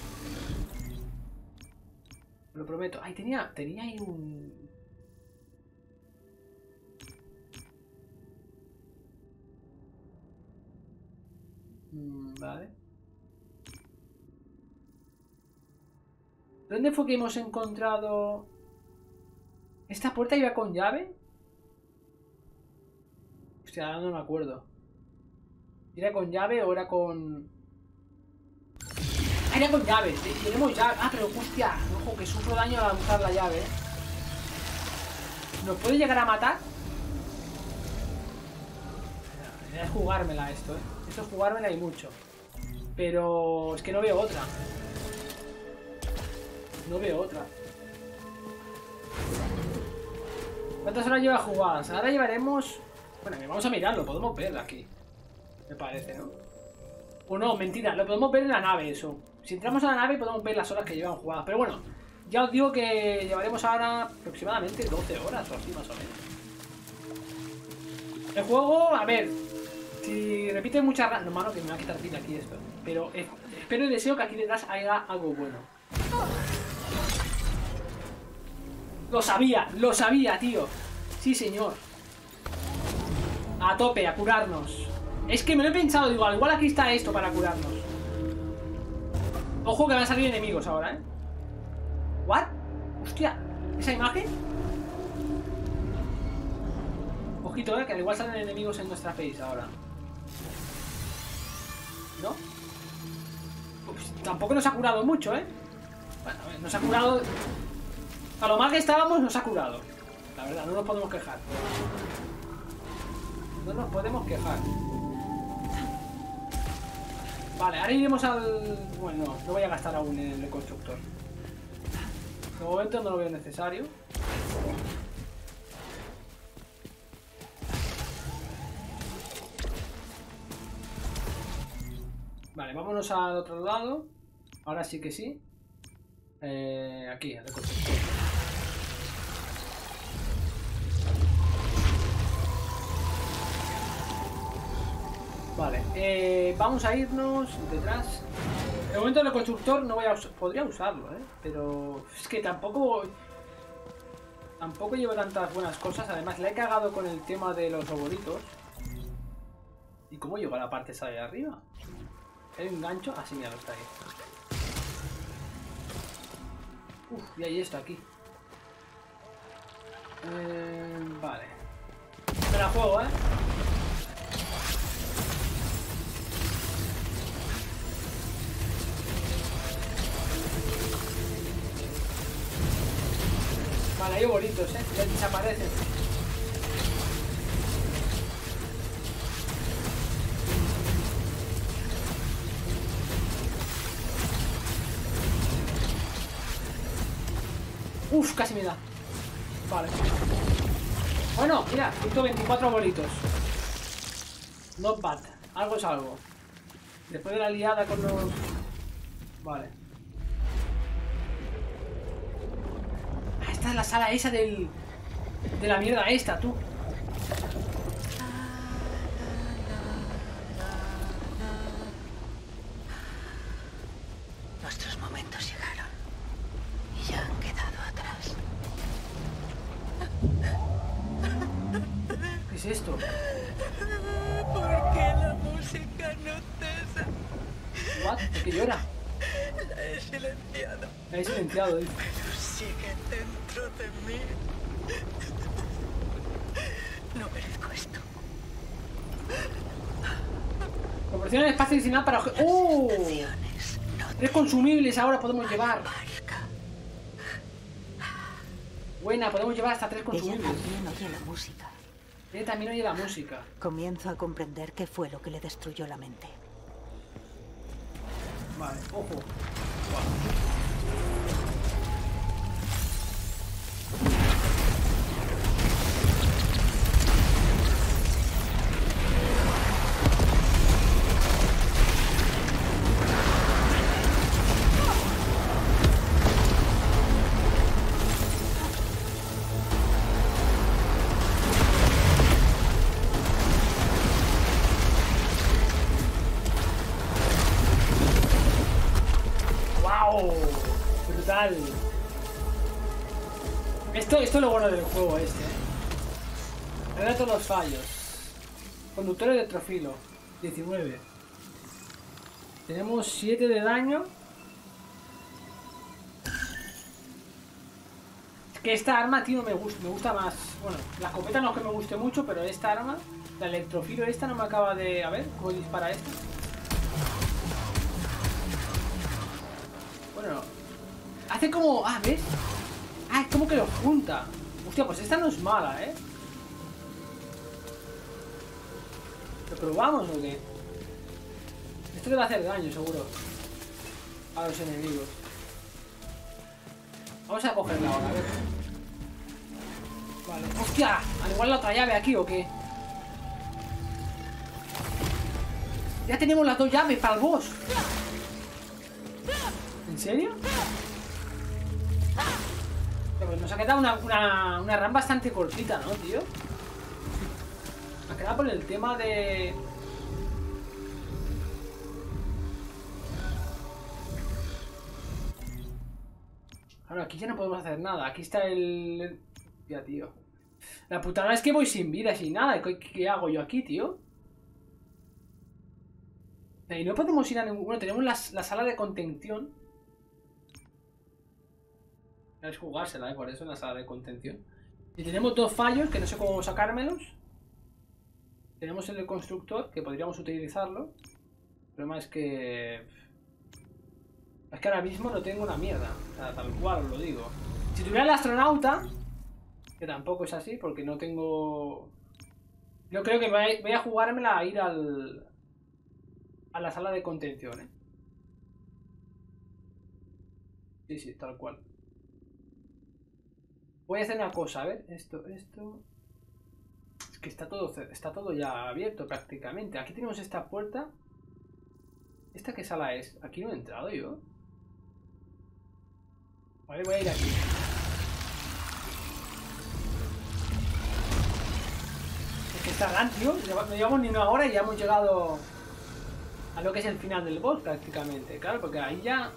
Lo prometo. Ay, tenía ahí un... vale. ¿Dónde fue que hemos encontrado... ¿esta puerta iba con llave? Hostia, ahora no me acuerdo. ¿Era con llave o era con...? ¡Ah, era con llave! Tenemos llave. Ah, pero hostia, ojo, que sufro daño al usar la llave. ¿Nos puede llegar a matar? Es jugármela esto, ¿eh? Esto es jugármela y mucho. Pero es que no veo otra. No veo otra. ¿Cuántas horas lleva jugadas? Ahora llevaremos... bueno, vamos a mirarlo, podemos ver aquí. Me parece, ¿no? O no, mentira, lo podemos ver en la nave eso. Si entramos a la nave podemos ver las horas que llevan jugadas. Pero bueno, ya os digo que llevaremos ahora aproximadamente 12 horas o así más o menos. El juego, a ver, si repite muchas... no, mano, que me va a quitar pila aquí esto. Pero espero y deseo que aquí detrás haya algo bueno. Lo sabía, tío. Sí, señor. A tope, a curarnos. Es que me lo he pensado, digo, al igual aquí está esto para curarnos. Ojo que van a salir enemigos ahora, ¿eh? ¿What? Hostia, ¿esa imagen? Ojito, que al igual salen enemigos en nuestra face ahora. ¿No? Ups, tampoco nos ha curado mucho, ¿eh? Bueno, a ver, nos ha curado... A lo mal que estábamos nos ha curado. La verdad, no nos podemos quejar. No nos podemos quejar. Vale, ahora iremos al... Bueno, no voy a gastar aún en el constructor. De momento no lo veo necesario. Vale, vámonos al otro lado. Ahora sí que sí. Aquí, al constructor. Vale, vamos a irnos detrás. De momento el constructor no voy a podría usarlo, pero es que tampoco llevo tantas buenas cosas. Además le he cagado con el tema de los obolitos. ¿Y cómo llego a la parte esa de arriba? ¿Hay un gancho? Ah, sí, mira, está ahí. Uf, y ahí está, aquí. Vale. Me la juego, Vale, hay bonitos, ya desaparecen. Uf, casi me da. Vale. Bueno, mira, 124 bolitos. Not bad. Algo es algo. Después de la liada con los... Vale. Esta es la sala esa del... De la mierda esta, tú. Nuestros momentos llegaron y ya han quedado atrás. ¿Qué es esto? ¿Por qué la música no cesa? ¿What? ¿Por qué llora? La he silenciado. La he silenciado, dice. Pero sigue dentro de mí. No merezco esto. Proporciona espacio adicional para... ¡Oh! 3 consumibles ahora podemos llevar. Buena, podemos llevar hasta 3 consumibles. Ella también oye la música. Ella también oye la música. Comienzo a comprender qué fue lo que le destruyó la mente. Vale, ojo. Brutal. Esto es lo bueno del juego este. Relato los fallos. Conductor electrofilo. 19. Tenemos 7 de daño. Es que esta arma, tío, me gusta más. Bueno, la escopeta no es que me guste mucho, pero esta arma, la electrofilo esta no me acaba de... A ver, ¿cómo dispara esta? Bueno, hace como... Ah, ¿ves? Ah, es como que lo junta. Hostia, pues esta no es mala, ¿eh? ¿Lo probamos o qué? Esto le va a hacer daño, seguro. A los enemigos. Vamos a cogerla ahora, a ver. Vale. ¡Hostia! Al igual la otra llave aquí, ¿o qué? Ya tenemos las 2 llaves para el boss. ¿En serio? Pues nos ha quedado una run bastante cortita, ¿no, tío? Me ha quedado por el tema de... Claro, aquí ya no podemos hacer nada. Aquí está el... Ya, tío. La putada es que voy sin vida, sin nada. ¿Qué hago yo aquí, tío? Y no podemos ir a ningún... Bueno, tenemos la sala de contención. Es jugársela, por eso en la sala de contención. Y tenemos 2 fallos, que no sé cómo sacármelos. Tenemos el constructor, que podríamos utilizarlo. El problema es que... Es que ahora mismo no tengo una mierda. O sea, tal cual os lo digo. Si tuviera el astronauta, que tampoco es así, porque no tengo... Yo creo que voy a jugármela a ir a la sala de contención, ¿eh? Sí, tal cual. Voy a hacer una cosa, a ver. Esto... Es que está todo ya abierto prácticamente. Aquí tenemos esta puerta. ¿Esta qué sala es? Aquí no he entrado yo. Vale, voy a ir aquí. Es que está gran, tío. No llevamos ni una hora y ya hemos llegado a lo que es el final del boss prácticamente. Claro, porque ahí ya...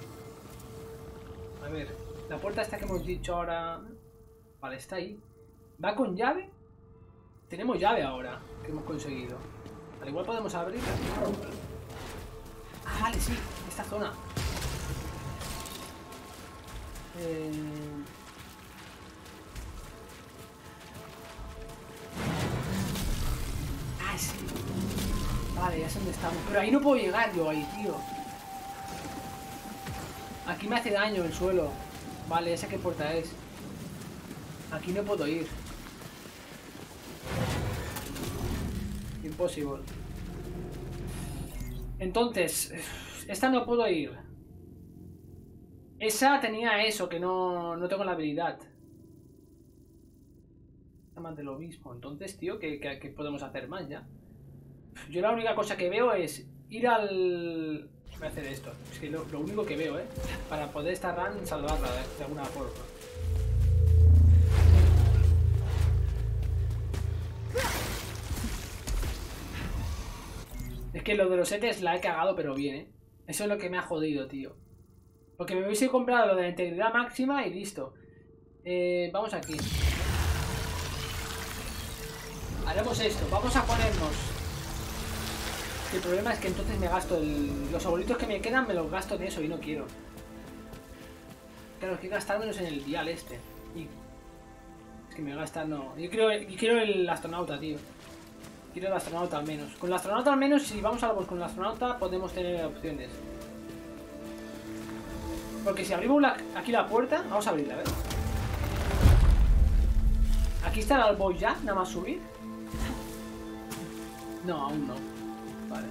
A ver, la puerta esta que hemos dicho ahora... Vale, está ahí. ¿Va con llave? Tenemos llave ahora, que hemos conseguido. Al igual podemos abrirla. Ah, vale, sí, esta zona. Ah, sí. Vale, ya sé dónde estamos. Pero ahí no puedo llegar yo ahí, tío. Aquí me hace daño el suelo. Vale, esa qué puerta es. Aquí no puedo ir. Imposible. Entonces, esta no puedo ir. Esa tenía eso, que no tengo la habilidad. Está más de lo mismo. Entonces, tío, ¿qué podemos hacer más ya? Yo la única cosa que veo es ir al... Voy a hacer esto. Es que lo único que veo, para poder esta run salvarla de alguna forma. Es que lo de los setes la he cagado, pero bien, Eso es lo que me ha jodido, tío. Porque me hubiese comprado lo de la integridad máxima y listo. Vamos aquí. Haremos esto. Vamos a ponernos... El problema es que entonces me gasto los abuelitos que me quedan, me los gasto en eso y no quiero. Claro, es que gastármelos en el dial este. Y... Es que me gasta, no. Yo quiero el astronauta, tío. Quiero el astronauta al menos. Con el astronauta al menos, si vamos a la voz con el astronauta, podemos tener opciones. Porque si abrimos aquí la puerta, vamos a abrirla, a ver. Aquí está el boss ya, nada más subir. No, aún no. Vale.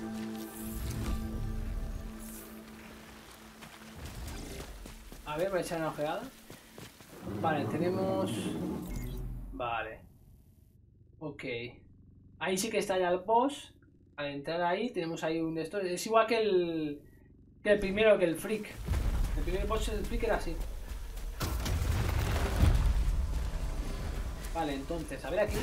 A ver, voy a echar una ojeada. Vale, tenemos... Vale. Ok. Ahí sí que está ya el boss. Al entrar ahí, tenemos ahí un de estos. Es igual que el primero, que el freak. El primer boss del freak era así. Vale, entonces, a ver aquí.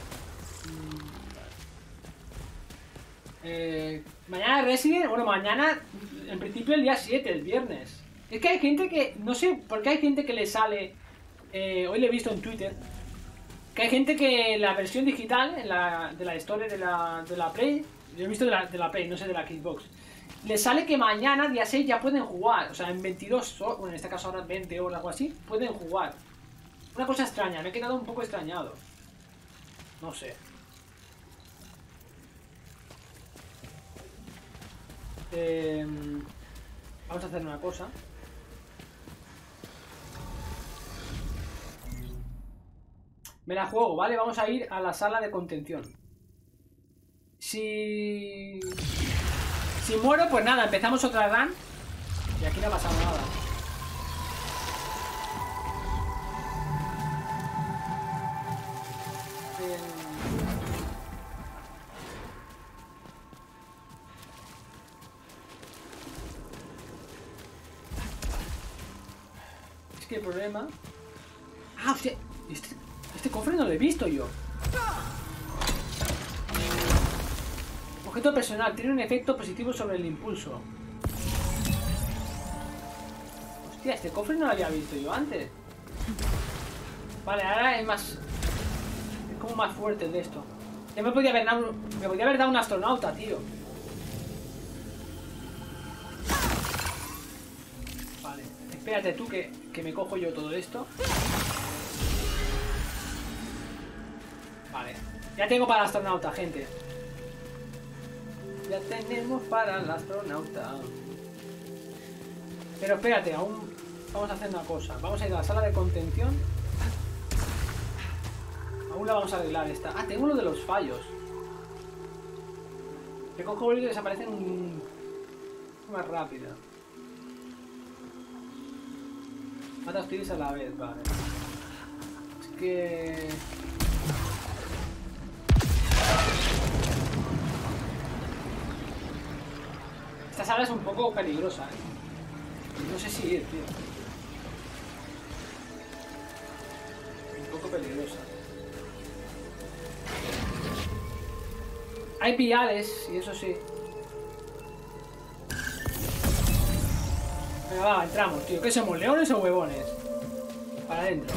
Mañana Resident, bueno, mañana, en principio el día 7, el viernes. Es que hay gente que, no sé por qué hay gente que le sale, hoy le he visto en Twitter, que hay gente que la versión digital, de la historia de la Play, yo he visto de la Play, no sé de la Xbox, le sale que mañana, día 6, ya pueden jugar, o sea, en 22, bueno, en este caso ahora 20 o algo así, pueden jugar. Una cosa extraña, me he quedado un poco extrañado. No sé. Vamos a hacer una cosa. Me la juego, ¿vale? Vamos a ir a la sala de contención. Si muero, pues nada, empezamos otra run. Y aquí no ha pasado nada. Es que el problema... ¡Ah, hostia! Este cofre no lo he visto yo. Objeto personal. Tiene un efecto positivo sobre el impulso. Hostia, este cofre no lo había visto yo antes. Vale, ahora es más... como más fuerte el de esto. Ya me podía haber dado un astronauta, tío. Vale, espérate tú que me cojo yo todo esto. Vale, ya tengo para el astronauta, gente. Ya tenemos para el astronauta. Pero espérate, aún vamos a hacer una cosa. Vamos a ir a la sala de contención. Aún la vamos a arreglar esta. Ah, tengo lo de los fallos. Que cojo bolillo y desaparecen más rápido. Mata hostiles a la vez, vale. Es que... esta sala es un poco peligrosa, No sé si ir, tío. Un poco peligrosa. Hay piales, y eso sí. Venga, va, entramos, tío. ¿Qué somos, leones o huevones? Para adentro.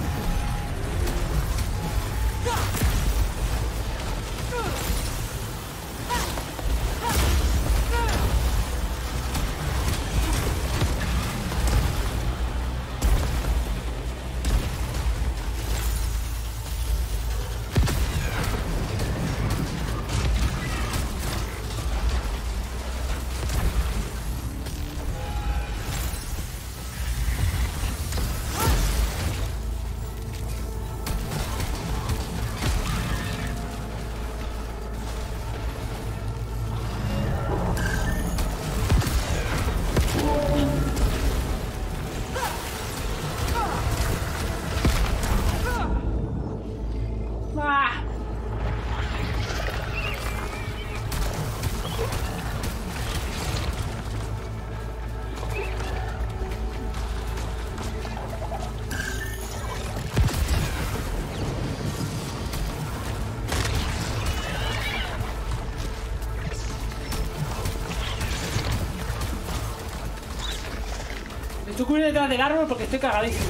Estoy cubriendo detrás del árbol porque estoy cagadísimo.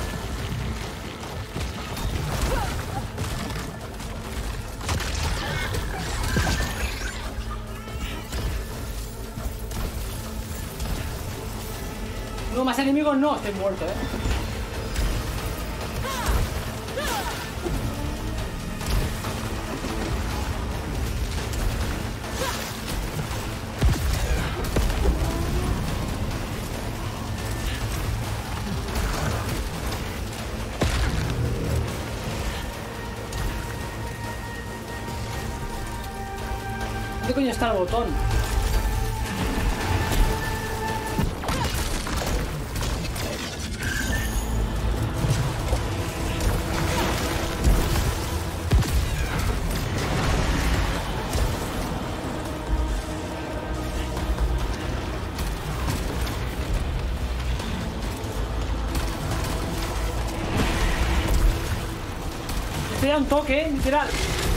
No, más enemigos no, estoy muerto, ¿Dónde coño está el botón? Te da un toque, literal.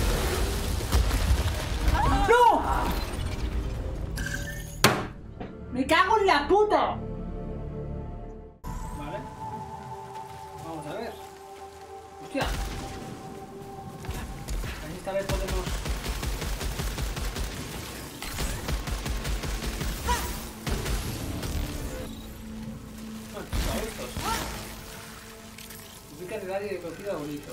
¡No! ¡Me cago en la puta! Vale. Vamos a ver. Hostia. Ahí esta vez podemos... favoritos. Ubica el área de cocina bonito.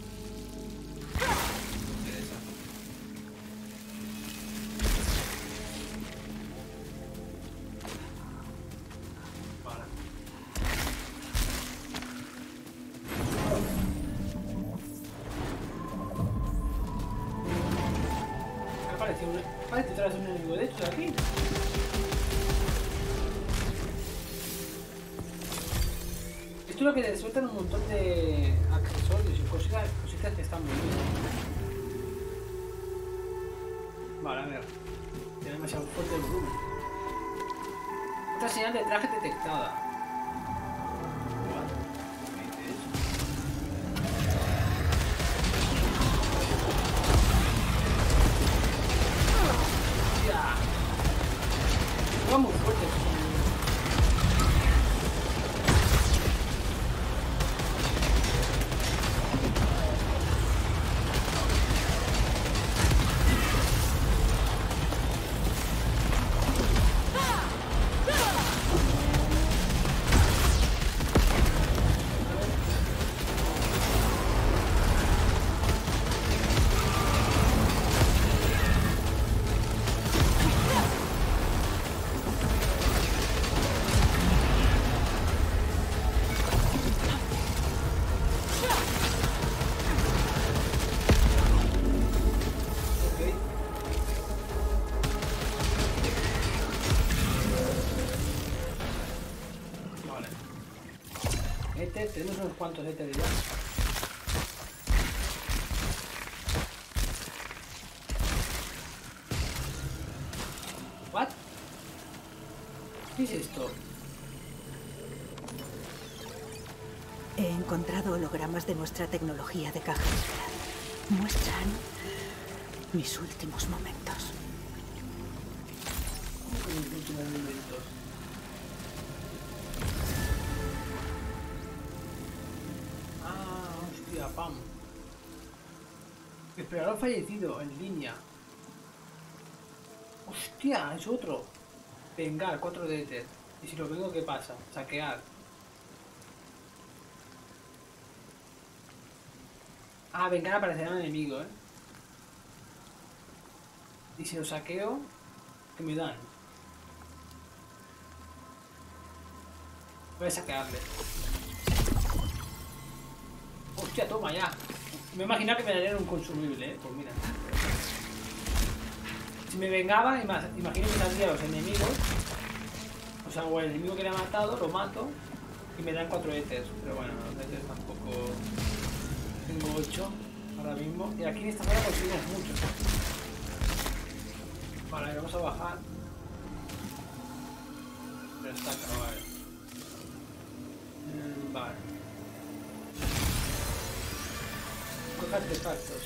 Parece detrás de un enemigo de estos aquí. Esto es lo que te sueltan un montón de accesorios y cositas que están muy bien. Vale, a ver. Tiene demasiado fuerte el volumen. Otra señal de traje detectada. Va muy fuerte. Éter, tenemos unos cuantos éteres ya. ¿What? ¿Qué es esto? He encontrado hologramas de nuestra tecnología de caja negra. Muestran mis últimos momentos. Mis últimos momentos. Hostia, pam. Explorador fallecido en línea. Hostia, es otro. Vengar, 4 de éter. Y si lo vengo, ¿qué pasa? Saquear. Ah, vengar aparecerá un enemigo, Y si lo saqueo, ¿qué me dan? Voy a saquearle. Hostia, toma ya. Me imaginaba que me darían un consumible, Pues mira. Si me vengaba, imagino que saldría los enemigos. O sea, o el enemigo que le ha matado, lo mato. Y me dan 4 éteres. Pero bueno, los éteres tampoco... Tengo 8 ahora mismo. Y aquí en esta zona conseguimos muchos. Vale, vamos a bajar. Pero está acá, vale. Vale. Coge artefactos.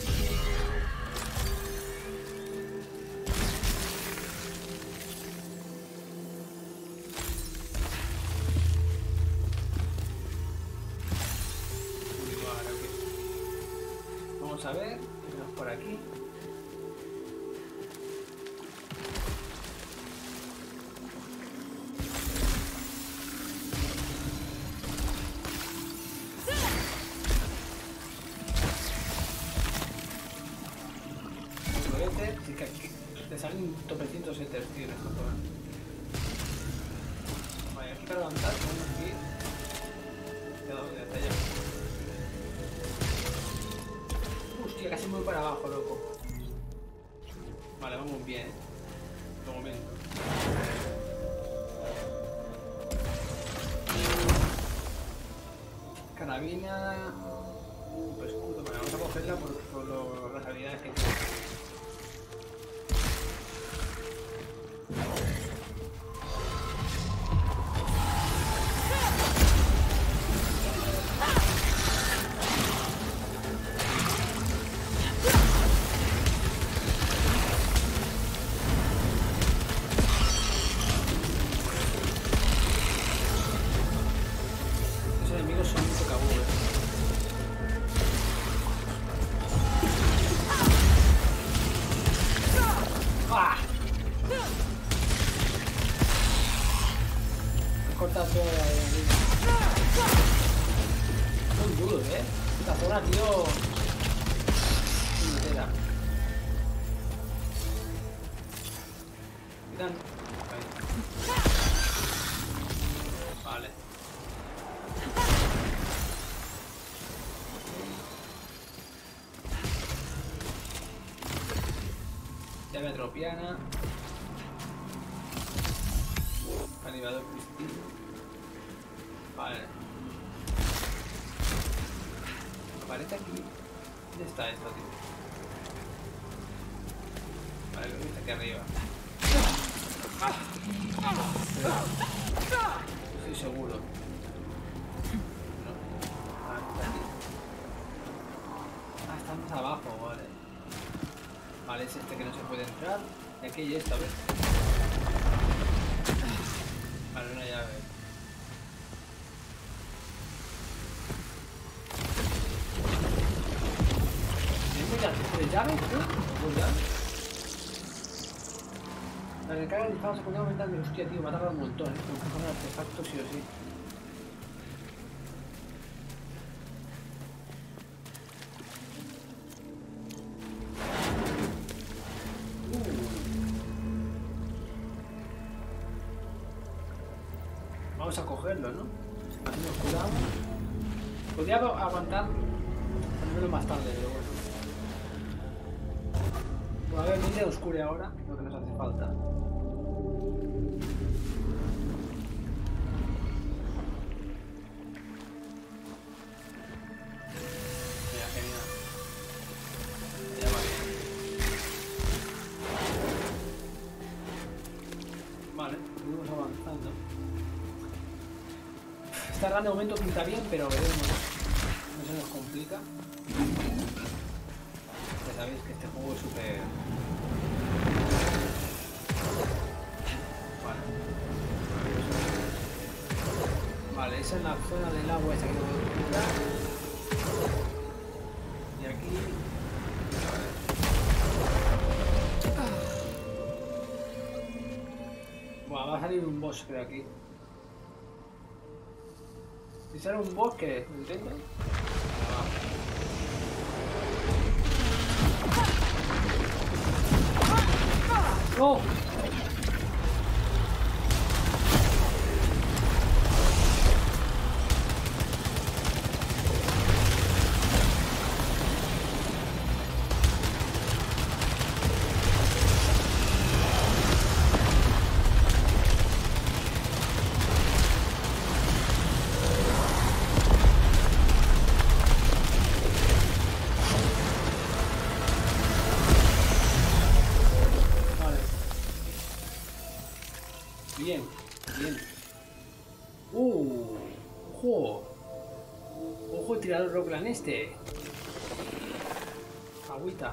Vale, ok. Vamos a ver. Tenemos por aquí. Te salen topecientos éteres, tío, en esta zona. Vale, aquí para levantar podemos ir. ¿De hasta allá? Hostia, casi me voy para abajo, loco. Vale, vamos bien, De momento. Carabina. Escudo. Vale, vamos a cogerla por las habilidades que tiene. Vale. Llave tropiana. Animador pristino. Vale. Aparece aquí. ¿Dónde está esto, tío? Vale, creo que está aquí arriba. Estoy seguro. No. Está aquí. Está más abajo, vale. Vale, es este que no se puede entrar. Y aquí hay esta, ¿ves? Vale, una llave. ¿Tengo ya 3 llaves, tú? ¿2 llaves? La recarga de disparos secundario aumentando. Hostia, tío, me ha tardado un montón, Tengo que poner artefactos sí o sí. Vamos a cogerlo, ¿no? Así nos curamos. Podría aguantar ponérmelo más tarde, pero bueno. Probablemente oscure ahora, lo que nos hace falta. Esta run de momento pinta bien, pero veremos. No se nos complica. Ya sabéis que este juego es súper... Vale, esa es la zona del agua esa que no puedo cruzar. Y aquí... Bueno, va a salir un boss, creo, aquí. Si sale un boss, ¿qué? ¿Lo intento? ¡No! Bien, bien. Ojo. Ojo el tirador Rockland este. Agüita.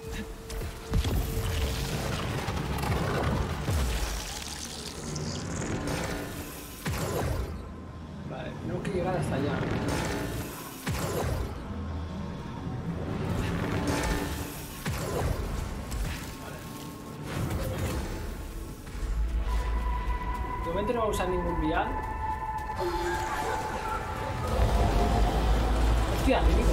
Vale, tengo que llegar hasta allá. De momento no voy a usar ningún vial. Hostia, enemigo.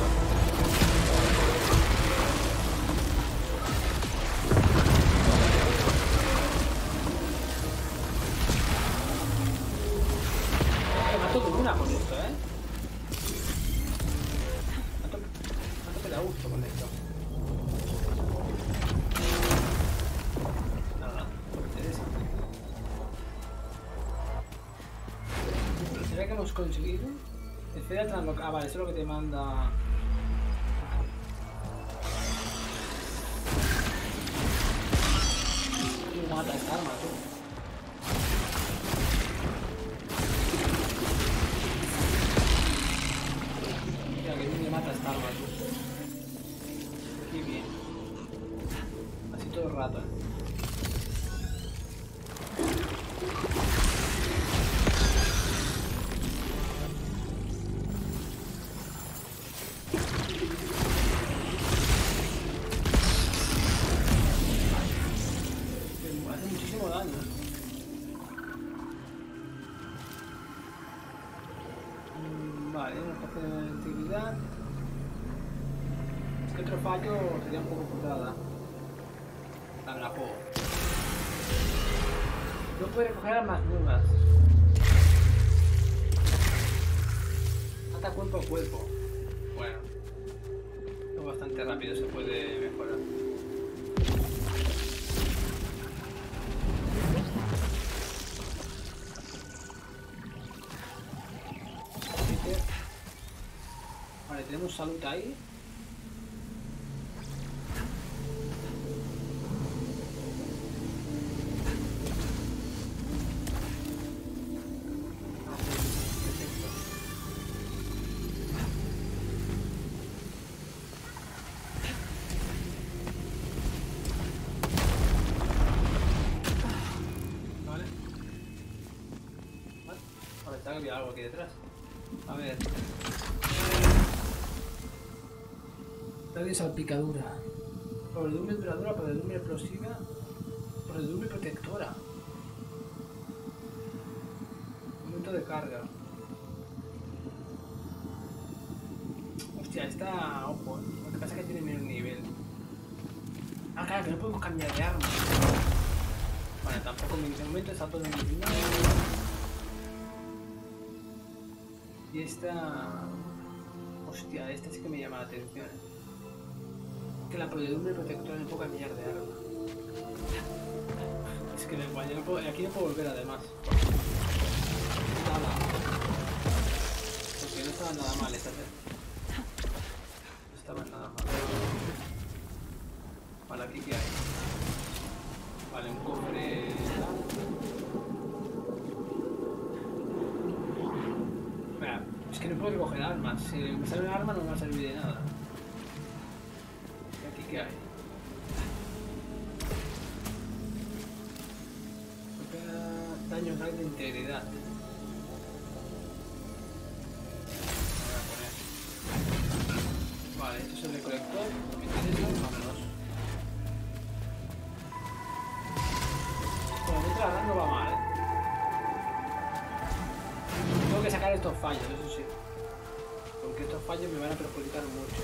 Me mato con una con esto, Mato que da gusto con esto. Nada, interesante. ¿Será que hemos conseguido? Esfera translocal. Ah, vale, eso es lo que te manda. Tú mata esta arma, tú. Mira que bien me mata esta arma, tú. Qué bien. Así todo el rato, Vale, una parte de integridad. Es que otro fallo sería un poco putada. La juego. No puede recoger armas nuevas. Ata cuerpo a cuerpo. Bueno. Es bastante rápido, se puede mejorar. Vale, tenemos salud ahí. Vale. Vale, está que había algo aquí detrás. A ver. Radio salpicadura. Podredumbre duradora, podredumbre explosiva, podredumbre protectora. Momento de carga. Hostia, esta... Ojo, lo que pasa es que tiene menos nivel. Ah, claro, que no podemos cambiar de arma. Vale, tampoco en este momento está todo en el final. Y esta... Hostia, esta sí que me llama la atención. Que la podredumbre protectora no puedo cambiar de arma. Es que aquí no puedo volver además. Nada. Porque no estaba nada mal esta vez. No estaba nada mal. Vale, aquí qué hay. Vale, un cofre. Es que no puedo recoger armas. Si me sale un arma no me va a servir de nada. ¿Y aquí qué hay? Daño real de integridad. Voy a poner. Vale, esto es el recolector. No me interesa, vámonos. Bueno, mientras no va mal, Tengo que sacar estos fallos, eso sí. Porque estos fallos me van a perjudicar mucho.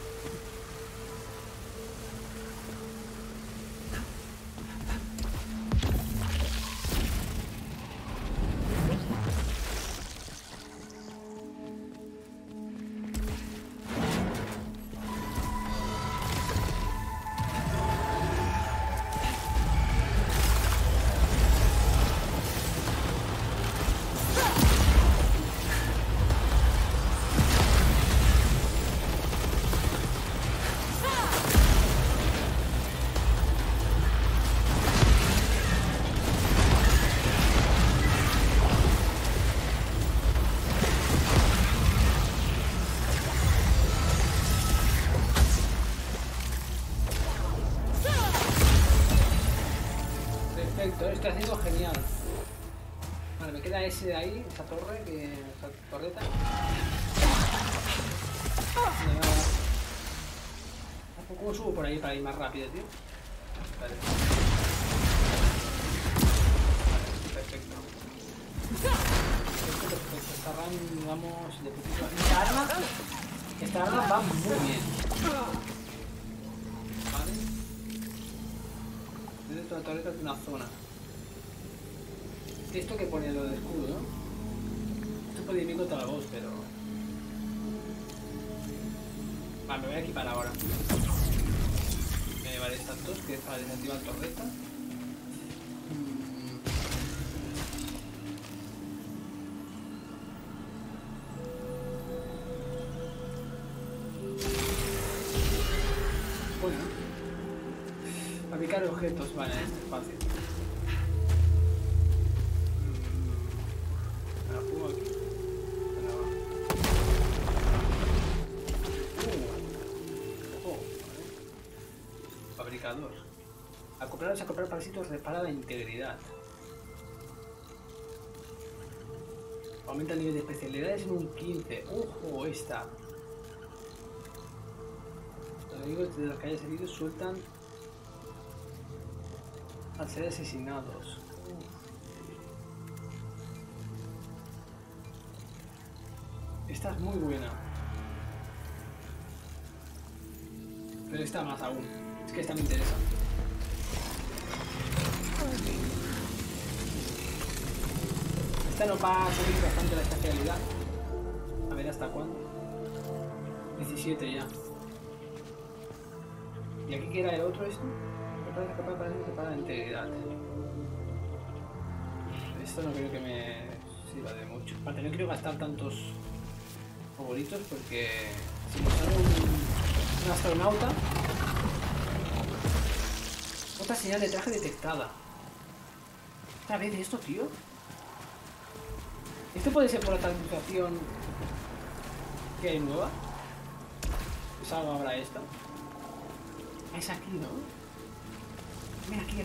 Esto ha sido genial. Vale, me queda ese de ahí, esa torre, esa torreta. ¿Cómo subo por ahí para ir más rápido, tío? Vale. Perfecto. Perfecto. Esta run, vamos de poquito. Esta arma va muy bien. Vale. Dentro de la torreta de una zona. Esto que pone lo de escudo, ¿no? Esto puede ir bien contra la voz, pero... Vale, me voy a equipar ahora. Me llevaré estas dos, que es para desactivar torreta. Bueno. Fabricar objetos, vale, esto es fácil. Me la pongo aquí. Fabricador. Acoplar parásitos repara la integridad. Aumenta el nivel de especialidades en un 15. ¡Ojo! Esta. Los enemigos de las que hayas herido sueltan al ser asesinados. Esta es muy buena. Pero esta más aún. Es que esta me interesa. Esta nos va a subir bastante la especialidad. A ver hasta cuándo. 17 ya. ¿Y aquí qué era el otro esto? Para la integridad. Esto no creo que me sirva de mucho. Aparte no quiero gastar tantos favoritos porque si me sale un astronauta. Otra señal de traje detectada. ¿Otra vez esto, tío? ¿Esto puede ser por la transmutación que hay nueva? ¿Es algo habrá esta? Es aquí, ¿no? Mira, aquí.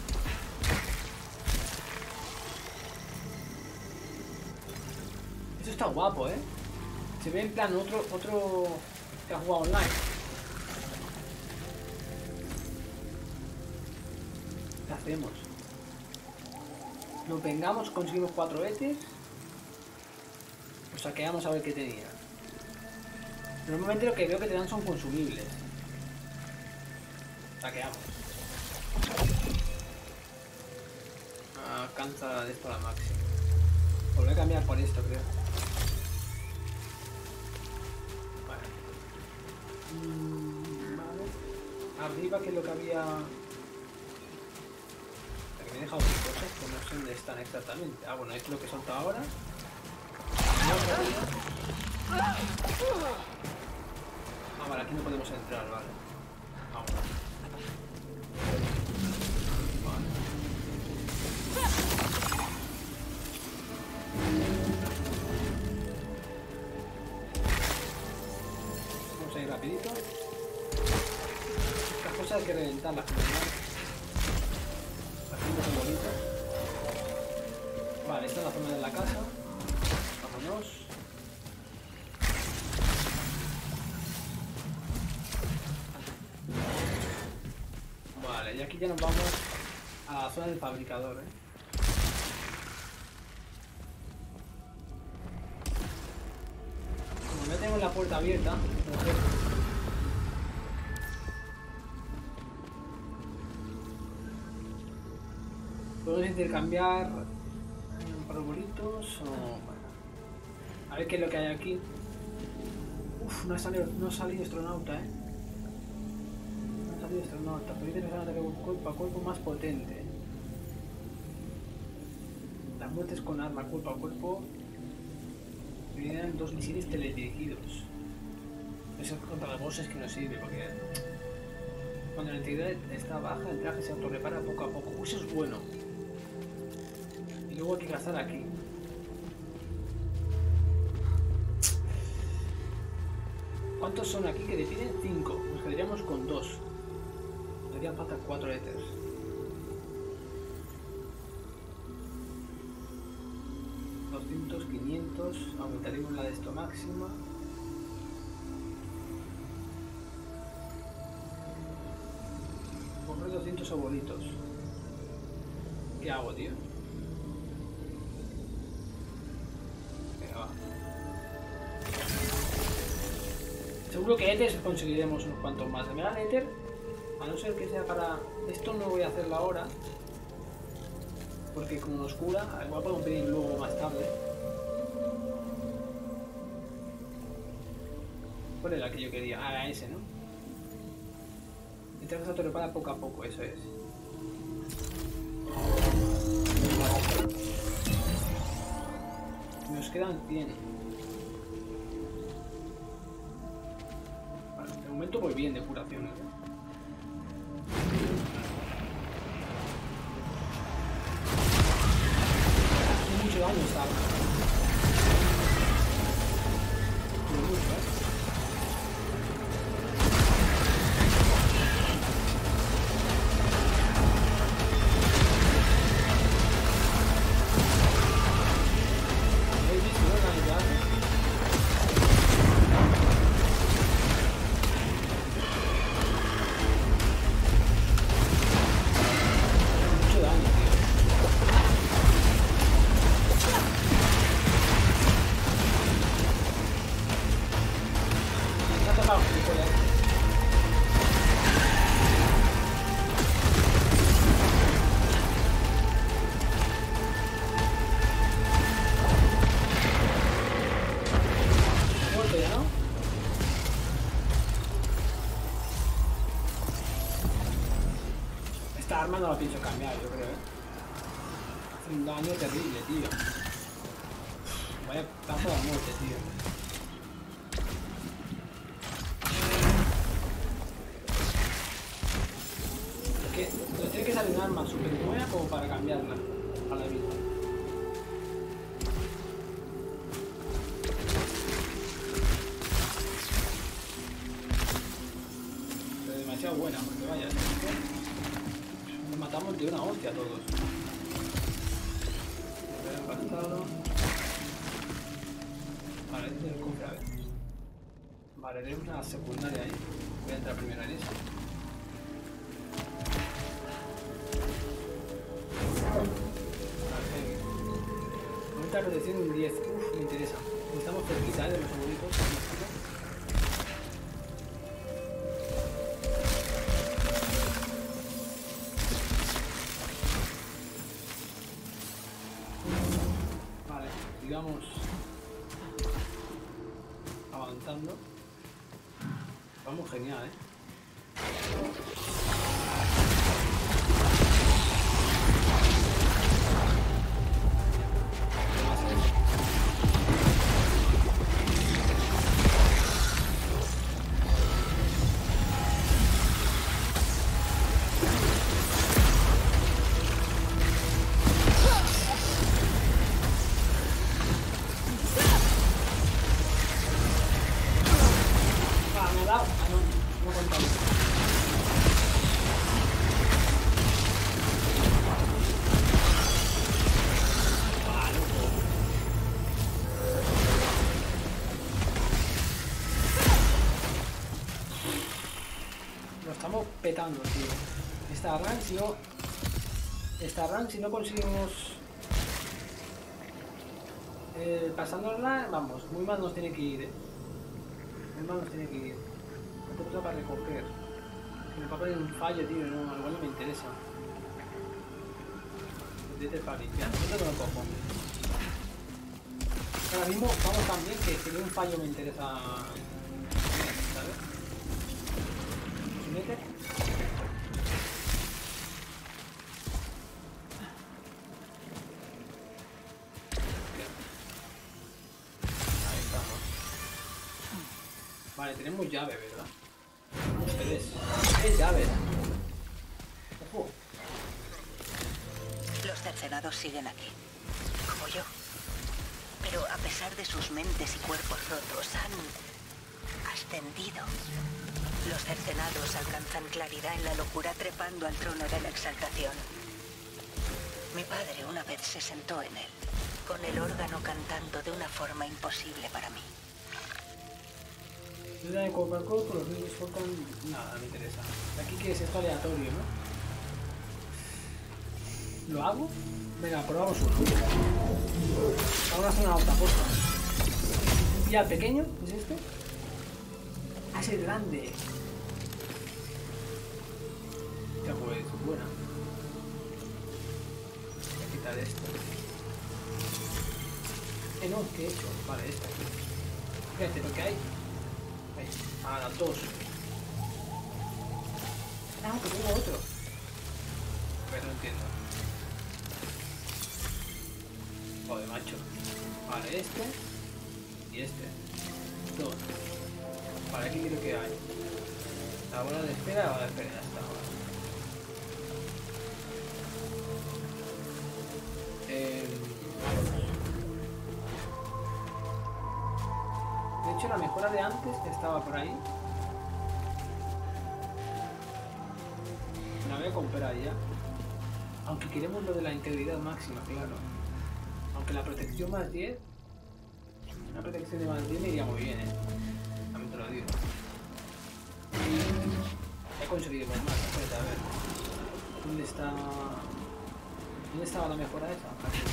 Esto está guapo, ¿eh? Se ve en plan otro que ha jugado online. ¿Qué hacemos? Nos vengamos, conseguimos 4 ETs. O saqueamos a ver qué tenía. Normalmente lo que veo que te dan son consumibles. Saqueamos. Alcanza de esto a la máxima. Lo voy a cambiar por esto, creo. Vale. Vale. Arriba, que es lo que había... Que me he dejado cosas que no sé dónde están exactamente. Ah, bueno, es lo que solta ahora. Ah, vale, aquí no podemos entrar, vale. Vamos. Vale. rapidito. Estas cosas hay que reventarlas. Las pintas son bonitas. Vale, esta es la zona de la casa. Vámonos. Vale, y aquí ya nos vamos a la zona del fabricador, ¿eh? Como ya tenemos la puerta abierta, podemos intercambiar arbolitos o... Bueno. A ver qué es lo que hay aquí. Uf, no ha salido astronauta, ¿eh? No ha salido astronauta. Permite empezar un ataque cuerpo a cuerpo más potente. Las muertes con arma cuerpo a cuerpo eliminan 2 misiles teledirigidos. Eso contra los bosses que no sirve porque cuando la integridad está baja el traje se autorrepara poco a poco. Eso es bueno. Y luego hay que gastar aquí. ¿Cuántos son aquí que definen? 5. Nos quedaríamos con 2. Nos harían falta 4 éteres. $200, 500. Aumentaríamos la de esto máxima. Compré 200 obolitos. ¿Qué hago, tío? Venga, va. Seguro que éter conseguiremos unos cuantos más. Me dan éter, a no ser que sea para... Esto no voy a hacerlo ahora. Porque como nos cura, igual podemos pedir luego más tarde. ¿Cuál era el que yo quería? Ah, era ese, ¿no? Y te vas a autorrepara poco a poco, eso es. Nos quedan 100. Vale, de momento voy bien de curaciones, ¿eh? Hace mucho daño esta arma. Muy mucho, ¿eh? Arma no la pienso cambiar, yo creo, ¿eh? Hace un daño terrible, tío. Vaya pedazo de muerte, tío. Es que no tiene que salir un arma súper buena como para cambiarla a la vida. Pero demasiado buena, porque vaya, nos matamos de una hostia a todos. Vale, este es el cofre, a ver. Vale, tenemos una secundaria ahí. Voy a entrar primero en esa. Aumenta la protección un 10. Uf, me interesa. Estamos cerquita, de los favoritos. Sigamos avanzando. Vamos genial, ¿eh? Me ha dado. no contamos. Lo estamos petando, tío. Esta run, si no conseguimos pasándola, vamos, muy mal nos tiene que ir, muy mal nos tiene que ir. No tengo otra para recoger. Me va a poner un fallo, tío, no, igual no me interesa. Desde para limpiar, no te lo cojo. Ahora mismo vamos tan bien que si de un fallo me interesa, ¿sabes? ¿Se mete? Vale, tenemos llave, ¿verdad? Tres llaves. Ojo. Los cercenados siguen aquí, como yo. Pero a pesar de sus mentes y cuerpos rotos, han ascendido. Los cercenados alcanzan claridad en la locura trepando al trono de la exaltación. Mi padre una vez se sentó en él, con el órgano cantando de una forma imposible para mí. Duda de Coca-Cola, los niños faltan. Nada, me interesa. Aquí que es esto aleatorio, ¿no? ¿Lo hago? Venga, probamos uno. Vamos a hacer una otra cosa. Ya, el pequeño, ¿es este? Ah, es el grande. Ya pues, buena. Voy a quitar esto. No, ¿qué he hecho? Vale, esta aquí. Fíjate lo que hay. Ah, las dos. Ah, que tengo otro. Pero no entiendo. Joder, macho. Vale, este. Y este. Dos. Vale, aquí creo que hay. La bola de espera, la bola de espera, ya está. De hecho, la mejora de antes estaba por ahí. La voy a comprar ya. Aunque queremos lo de la integridad máxima, claro. Aunque la protección más 10. Una protección de más 10 me iría muy bien, También te lo digo. He conseguido más. Espérate, a ver. ¿Dónde está? ¿Dónde estaba la mejora esa?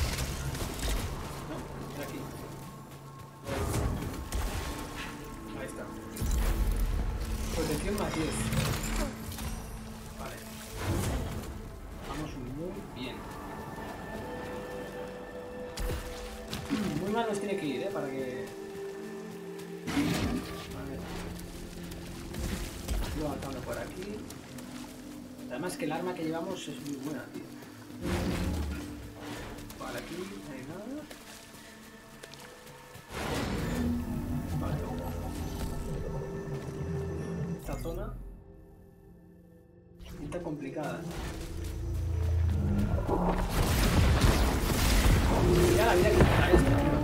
¿No? Era aquí. Ahí está. Protección más 10. Vale. Vamos muy bien. Muy mal nos tiene que ir, para que... Vale. Sigo avanzando por aquí. Además que el arma que llevamos es muy buena, tío. Vale, aquí no hay nada. Vale. Esta zona está complicada. Ya la vida que está esto, tío.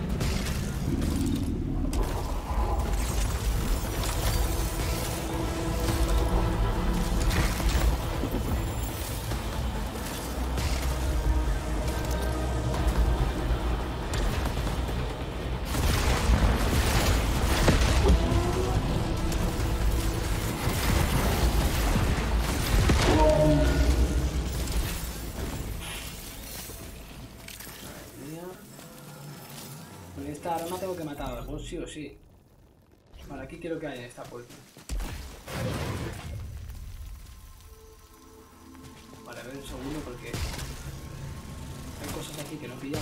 Ahora no tengo que matar a algo, sí o sí. Vale, aquí quiero que haya esta puerta. Vale, a ver un segundo porque hay cosas aquí que no he pillado.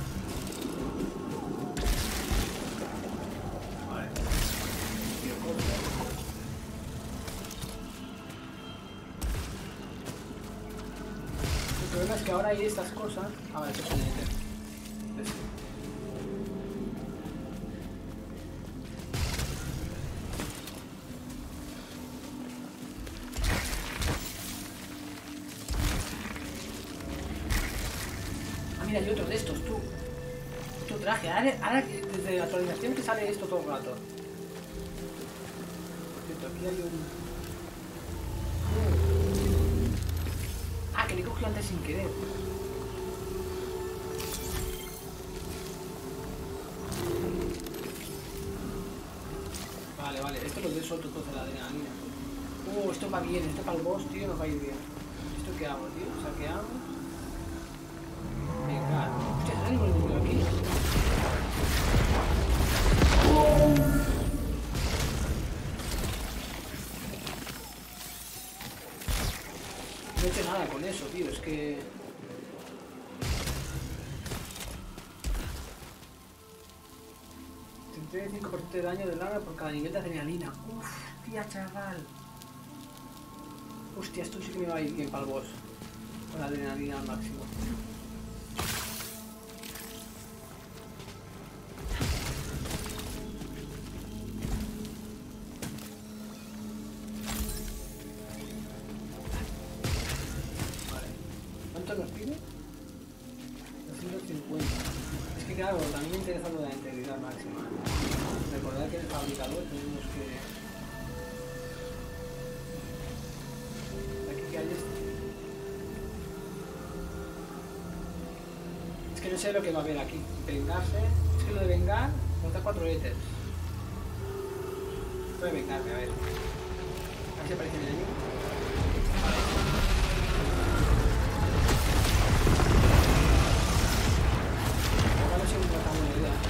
Vale. El problema es que ahora hay estas cosas. Ah, vale, esto es un ítem. Mira, hay otro de estos, tú. Otro traje. Ahora desde la actualización que sale esto todo el rato. Cierto, aquí hay un... Ah, que le he cogido antes sin querer. Vale, esto lo de suelto todo de la adrenalina. Esto va bien, esto para el boss, tío, nos va a ir bien. ¿Esto qué hago, tío? Saqueamos. Venga, hostia, ¿sabes el enemigo aquí? No he hecho nada con eso, tío, es que... 5% de daño del arma por cada nivel de adrenalina. Uff, tía, chaval. Hostia, esto sí que me va a ir bien para el boss. Con la adrenalina al máximo. Vale. ¿Cuánto nos pide? 250. Es que claro, también me interesa lo de la integridad máxima. Recordad que el fabricador tenemos que... Aquí que hay este. Es que no sé lo que va a haber aquí. Vengarse. Es que lo de vengar nos da 4 éteres. Voy a vengarme, a ver. A ver si aparece el enemigo. Vale. No sé si es una tan buena idea.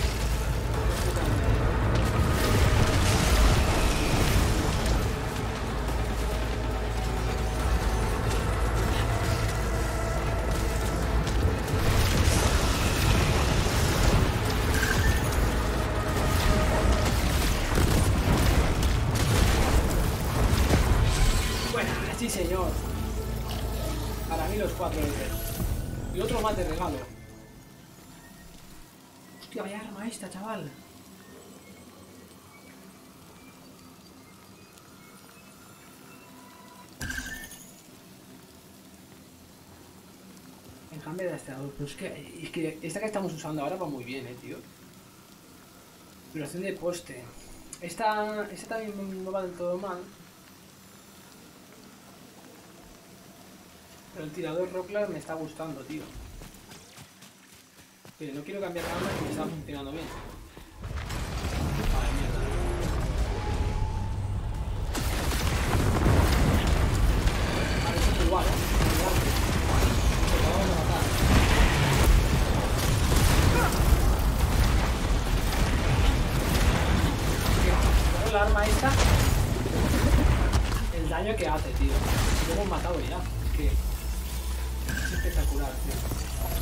Sí, señor. Para mí los 4 éteres. Y otro más de regalo. Hostia, vaya arma esta, chaval. En cambio de rastreador. Pero es que esta que estamos usando ahora va muy bien, tío. Duración de poste. Esta también no va del todo mal. Pero el tirador Rocklar me está gustando, tío. Pero no quiero cambiar de arma que me está funcionando bien. Vale, mierda. Vale, esto es igual, igual. Pero vamos a matar. Pero la arma esta, el daño que hace, tío. Lo hemos matado ya. Es que... es espectacular, tío.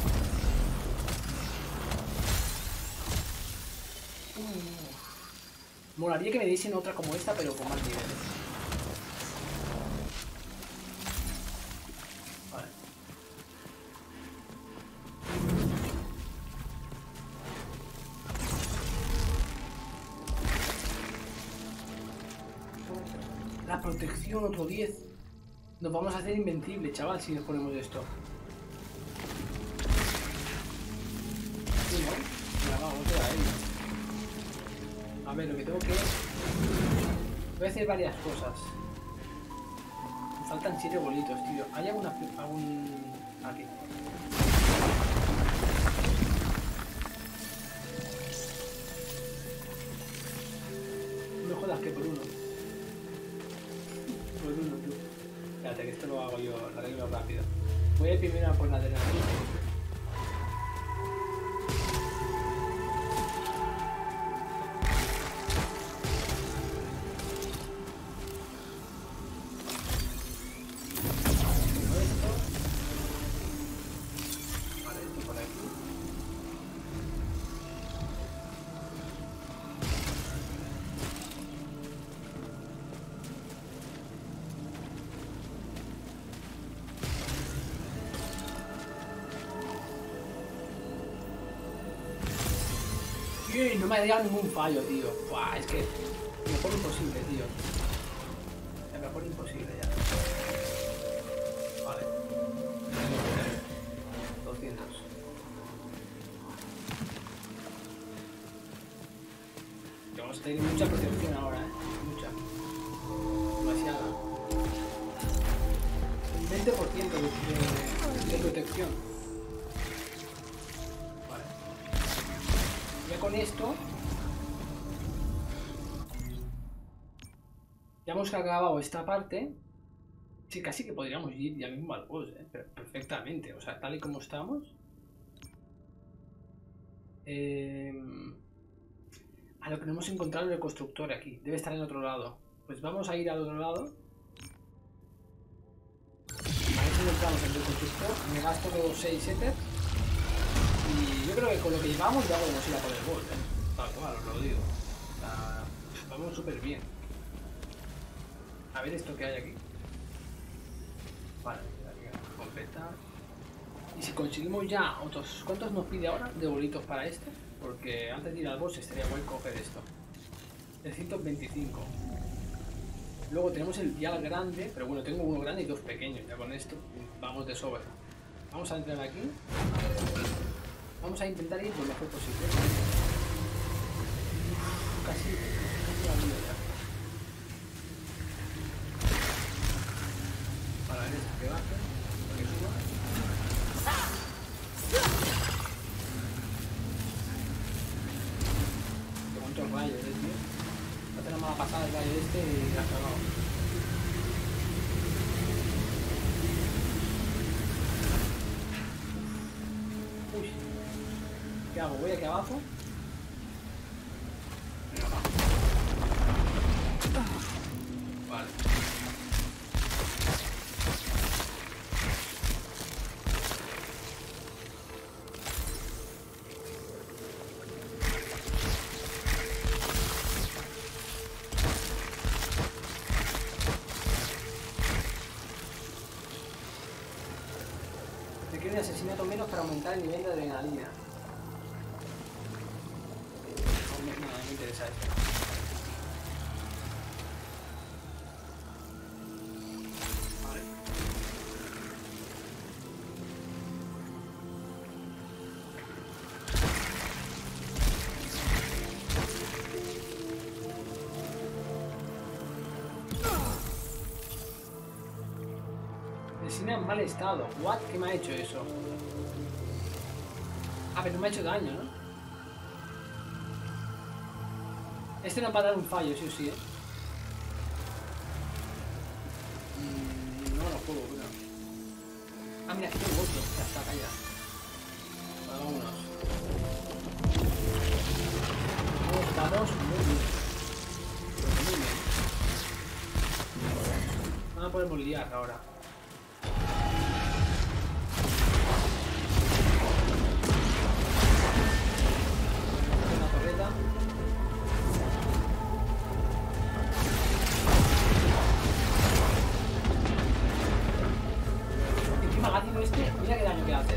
Molaría que me diesen otra como esta, pero con más niveles. Vale. La protección, otro 10. Nos vamos a hacer invencible, chaval, si nos ponemos esto. Sí, ¿no? Mira, vamos a ahí. A ver, lo que tengo que... voy a hacer varias cosas. Me faltan 7 bolitos, tío. ¿Hay alguna... aquí? No jodas que por uno. Por uno, tú. Espérate, que esto lo hago yo, lo arreglo rápido. Voy a ir primero a por la adrenalina. No me ha dado ningún fallo, tío. Buah, es que... mejor imposible, tío. Es mejor imposible ya. Vale. 200. Que vamos a tener mucha protección ahora, mucha. 20% de protección. Vale. Ya con esto ya hemos acabado esta parte. Sí, casi que podríamos ir ya mismo al boss, perfectamente. O sea, tal y como estamos. A lo que no hemos encontrado en el constructor aquí. Debe estar en otro lado. Pues vamos a ir al otro lado. A ver si encontramos el del constructor. Me gasto los 6 Ether. Y yo creo que con lo que llevamos ya podemos ir a por el boss, tal cual, os lo digo. O sea, vamos súper bien. A ver esto que hay aquí. Vale, completar. Y si conseguimos ya otros... ¿Cuántos nos pide ahora de bolitos para este? Porque antes de ir al boss estaría guay coger esto. 325. Luego tenemos el vial grande, pero bueno, tengo uno grande y dos pequeños. Ya con esto vamos de sobra. Vamos a entrar aquí. Vamos a intentar ir lo mejor posible. Casi la vida ya. Para ver esto que baje. Para que suba. Cuántos rayos, tío. No hace una mala pasada el rayo este y la has cagado. Uy. ¿Qué hago? Voy aquí abajo. Venga, abajo. Vale. Requiere un asesinato menos para aumentar el nivel de adrenalina. No me interesa esto. Vale. Resina en mal estado. What? ¿Qué me ha hecho eso? Ah, pero no me ha hecho daño, ¿no? Este nos va a dar un fallo, sí o sí, no me lo juego, creo. Ah, mira, aquí tengo otro. Ya está, calla. Vale, vámonos. Vamos, muy bien. Muy bien. No la podemos liar ahora. Una torreta. Encima gatito este, mira qué daño que hace.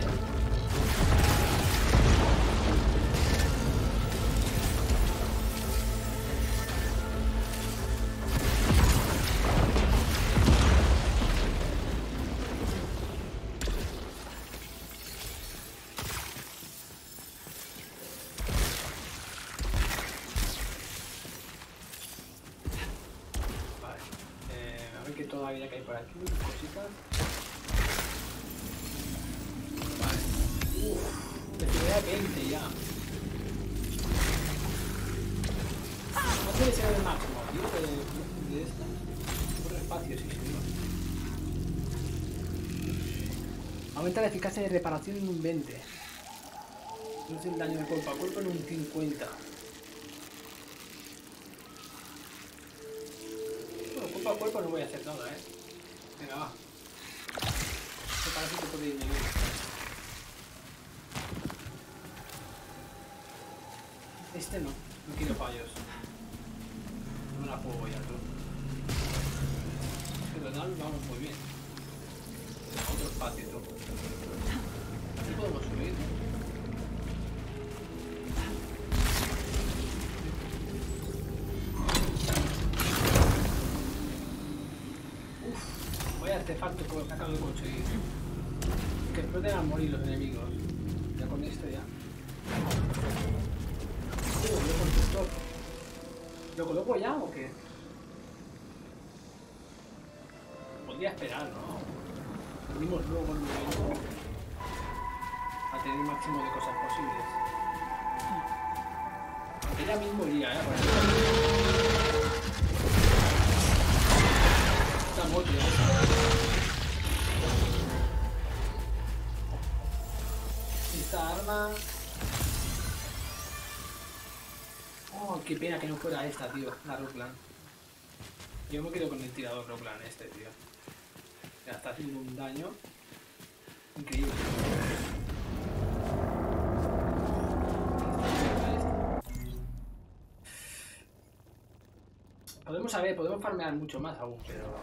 Toda la vida que hay por aquí, cositas. Vale. Definitivamente 20 ya. No debe ser el máximo, tío, de esta. Por espacio, sí, señor. Aumenta la eficacia de reparación en un 20. Reduce el daño de cuerpo a cuerpo en un 50. Cuerpo a cuerpo no voy a hacer nada, Venga, va. Este parásito puede ir bien. Este no quiero fallos. No me la juego ya, tú. Es que total vamos muy bien. Otro espacio, tú. Aquí podemos subir. Artefacto que acabo de conseguir. Que exploten al morir los enemigos. Ya con esto ya. Lo constructor. ¿Lo coloco ya o qué? Podría esperar, ¿no? Venimos luego con el momento a tener el máximo de cosas posibles. Aunque ya mismo iría, por ejemplo. Esta moto ya esta arma. Oh, qué pena que no fuera esta, tío, la Rockland. Yo me quedo con el tirador Rockland este, tío. Ya está haciendo un daño increíble. Podemos farmear mucho más aún, pero...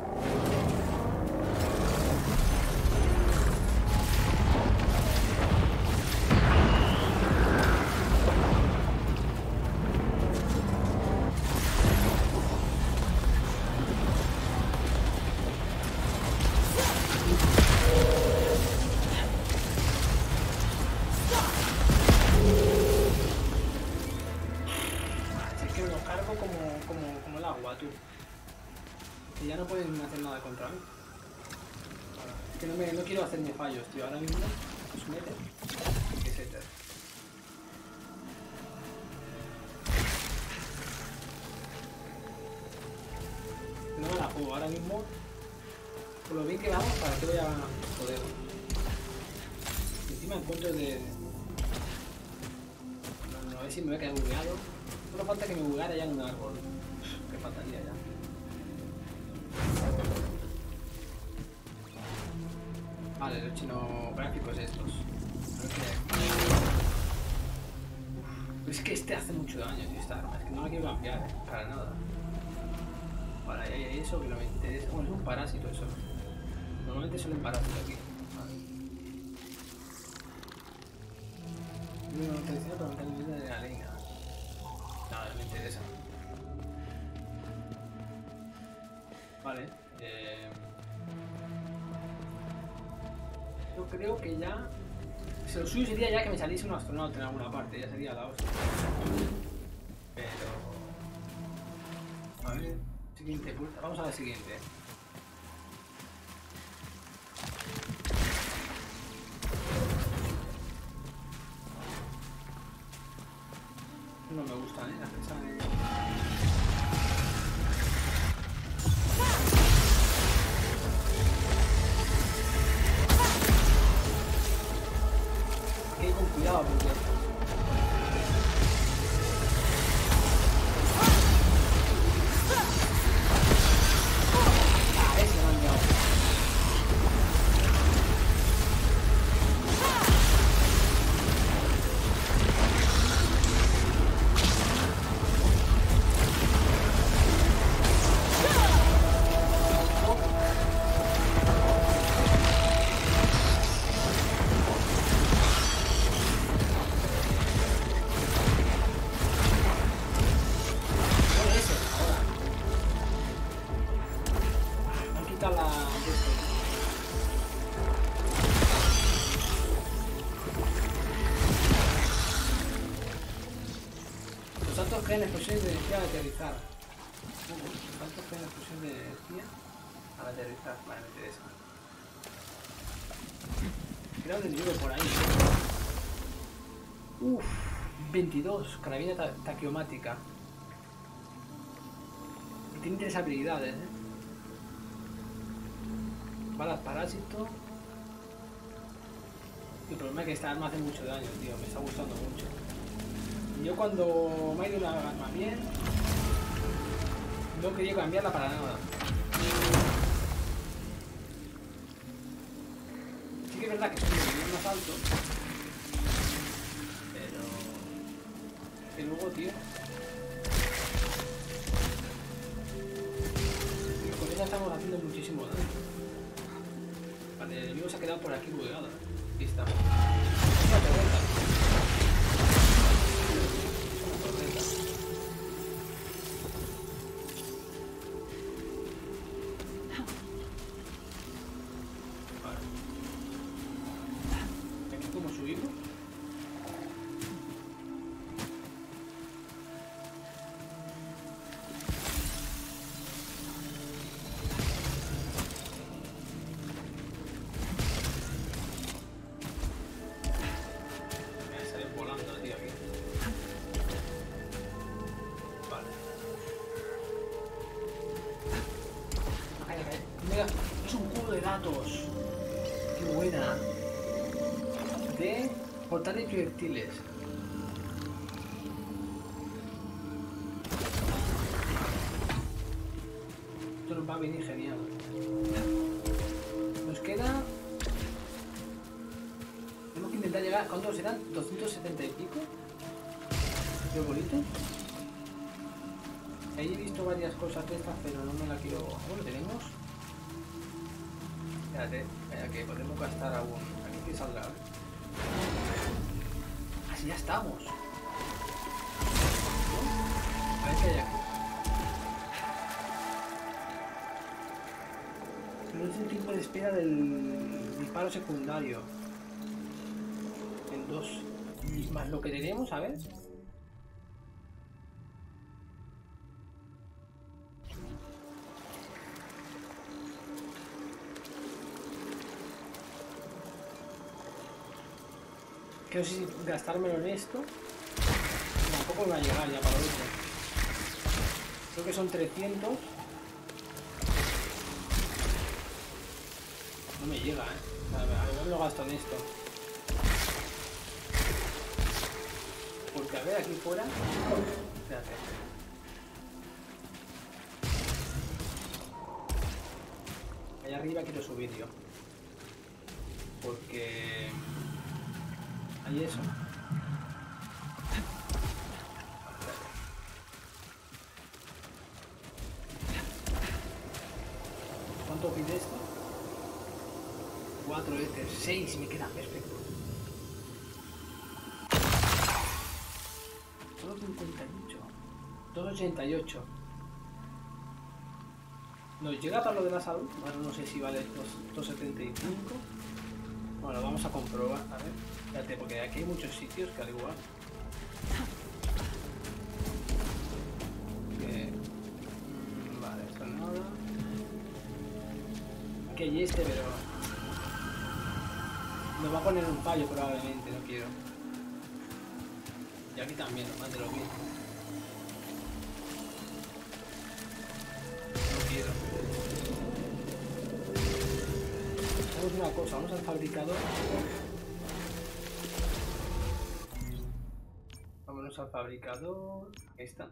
como el agua, tú. Que ya no pueden hacer nada contra mí. Es que no quiero hacerme fallos, tío. Ahora mismo os mete. Que se te... No me la juego. Ahora mismo, por lo bien que vamos, ¿para qué voy a joder? Y encima encuentro de... No, a ver si me voy a quedar bugueado. Solo falta que me bugueara ya en un árbol. Que faltaría ya. Vale, los chinográficos estos. Es que este hace mucho daño, tío, esta arma. Es que no la quiero cambiar, para nada. Vale, hay eso que no me interesa. Bueno, es un parásito eso. Normalmente suelen parásitos aquí. Vale. No te decía para meter el nivel de la leña. Nada, no me interesa. Vale. Yo creo que ya... Si lo suyo sería ya que me saliese un astronauta en alguna parte. Ya sería la hostia. Pero... A ver... Siguiente puerta. Vamos a la siguiente. No me gustan, las pensadas. Hay que ir con cuidado porque... ese me han dado. Crean explosión de energía al aterrizar. ¿Cuántos crean explosión de energía al aterrizar? Vale, me interesa. Creo que llevo por ahí. Uff, 22. Carabina taquiomática. Y tiene 3 habilidades, Balas parásito. El problema es que esta arma hace mucho daño, tío. Me está gustando mucho. Yo cuando me ha ido una arma bien, no quería cambiarla para nada. Sí que es verdad que soy un nivel más alto, pero... que luego, tío... con ella estamos haciendo muchísimo daño. Vale, el enemigo se ha quedado por aquí bugueado. Aquí está. Una torreta. datos. Qué buena. De portales y proyectiles. Esto nos va a venir genial. Nos queda... Tenemos que intentar llegar... ¿Cuántos serán? ¿270 y pico? ¿Qué bonito? Ahí he visto varias cosas de estas, pero no me la quiero... Bueno, tenemos... Espérate, que podemos gastar aún. Aquí que salga. Así ya estamos. ¿No? A ver qué hay aquí. No es el tiempo de espera del disparo secundario. En 2. Y más lo que tenemos, a ver. Que no sé si gastármelo en esto. Tampoco me va a llegar ya para lo otro. Creo que son 300. No me llega, A ver, lo gasto en esto. Porque a ver, aquí fuera... Espérate. Allá arriba quiero subir yo. Porque... Hay eso. ¿Cuánto pide esto? 4 éter, 6 me queda perfecto. Solo 58. 288. ¿Nos llega para lo de la salud? Bueno, no sé si vale 275. Bueno, vamos a comprobar, a ver. Espérate, porque aquí hay muchos sitios que al igual. Vale, esto no nada. Aquí hay este, pero... Me va a poner un fallo probablemente, no quiero. Y aquí también, más de lo mismo. No quiero. Hacemos una cosa, vamos al fabricador. Vámonos al fabricador. Ahí está.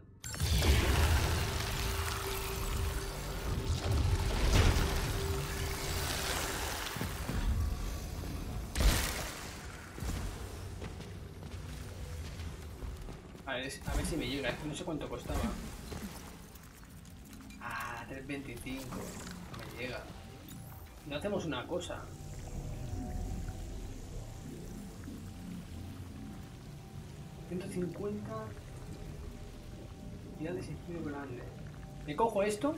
A ver si me llega, es que no sé cuánto costaba. Ah, 3.25. No me llega. No hacemos una cosa. $150. Unidad de sentido grande. ¿Me cojo esto?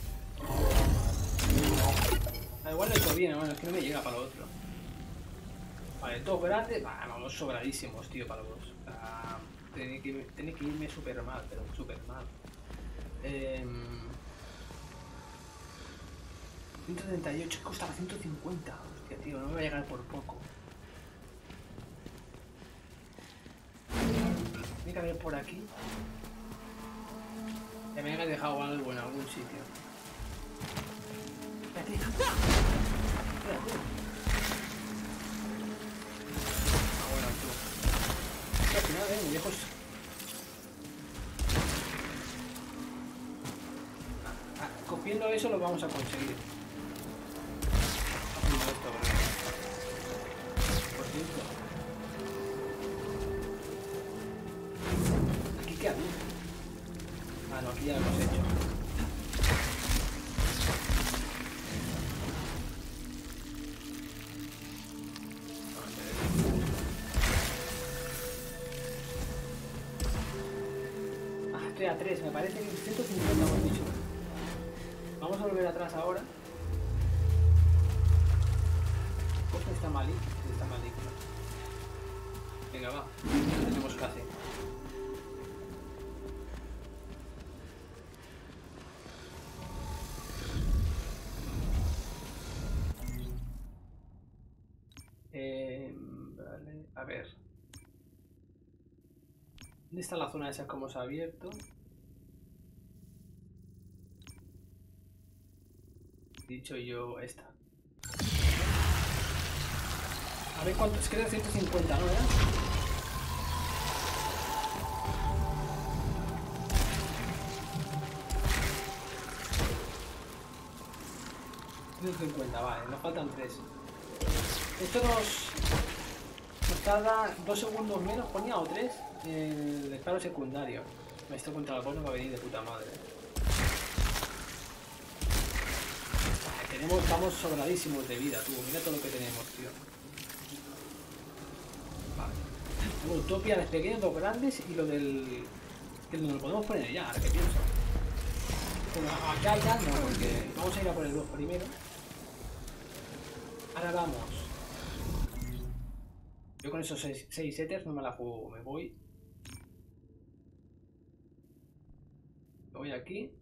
Ah, igual lo he hecho bien, bueno, es que no me llega para lo otro. Vale, todo grande. Vamos sobradísimos, tío, para los dos. Tiene que irme súper mal, pero súper mal. 138, costaba 150. Hostia, tío, no me va a llegar por poco. Tiene que haber por aquí. Que me haya dejado algo en algún sitio. Espérate. Espérate. Bueno, tú. Al final, muy lejos. Cogiendo eso lo vamos a conseguir. Haciendo esto, ¿verdad? Por cierto. ¿Aquí qué había? Ah, no, aquí ya lo hemos hecho. Estoy a 3, me parece que 150 hemos dicho. Vamos a volver atrás ahora. Coge esta maligna. Venga, va. Tenemos que hacer. Vale, a ver. ¿Dónde está la zona esa que hemos abierto? Dicho yo, esta. A ver cuánto, es que era 150, ¿no? ¿Era? 150, vale, nos faltan 3. Esto nos tarda 2 segundos menos, ponía, o 3, el disparo secundario. Esto contra el boss va a venir de puta madre. Vamos sobradísimos de vida, tú. Mira todo lo que tenemos, tío. Vale. Utopia, los pequeños, los grandes y lo del... que nos lo podemos poner ya, ahora que pienso. Bueno, acá ya no, porque vamos a ir a por el boss primero. Ahora vamos. Yo con esos 6 setters no me la juego, me voy. Me voy aquí.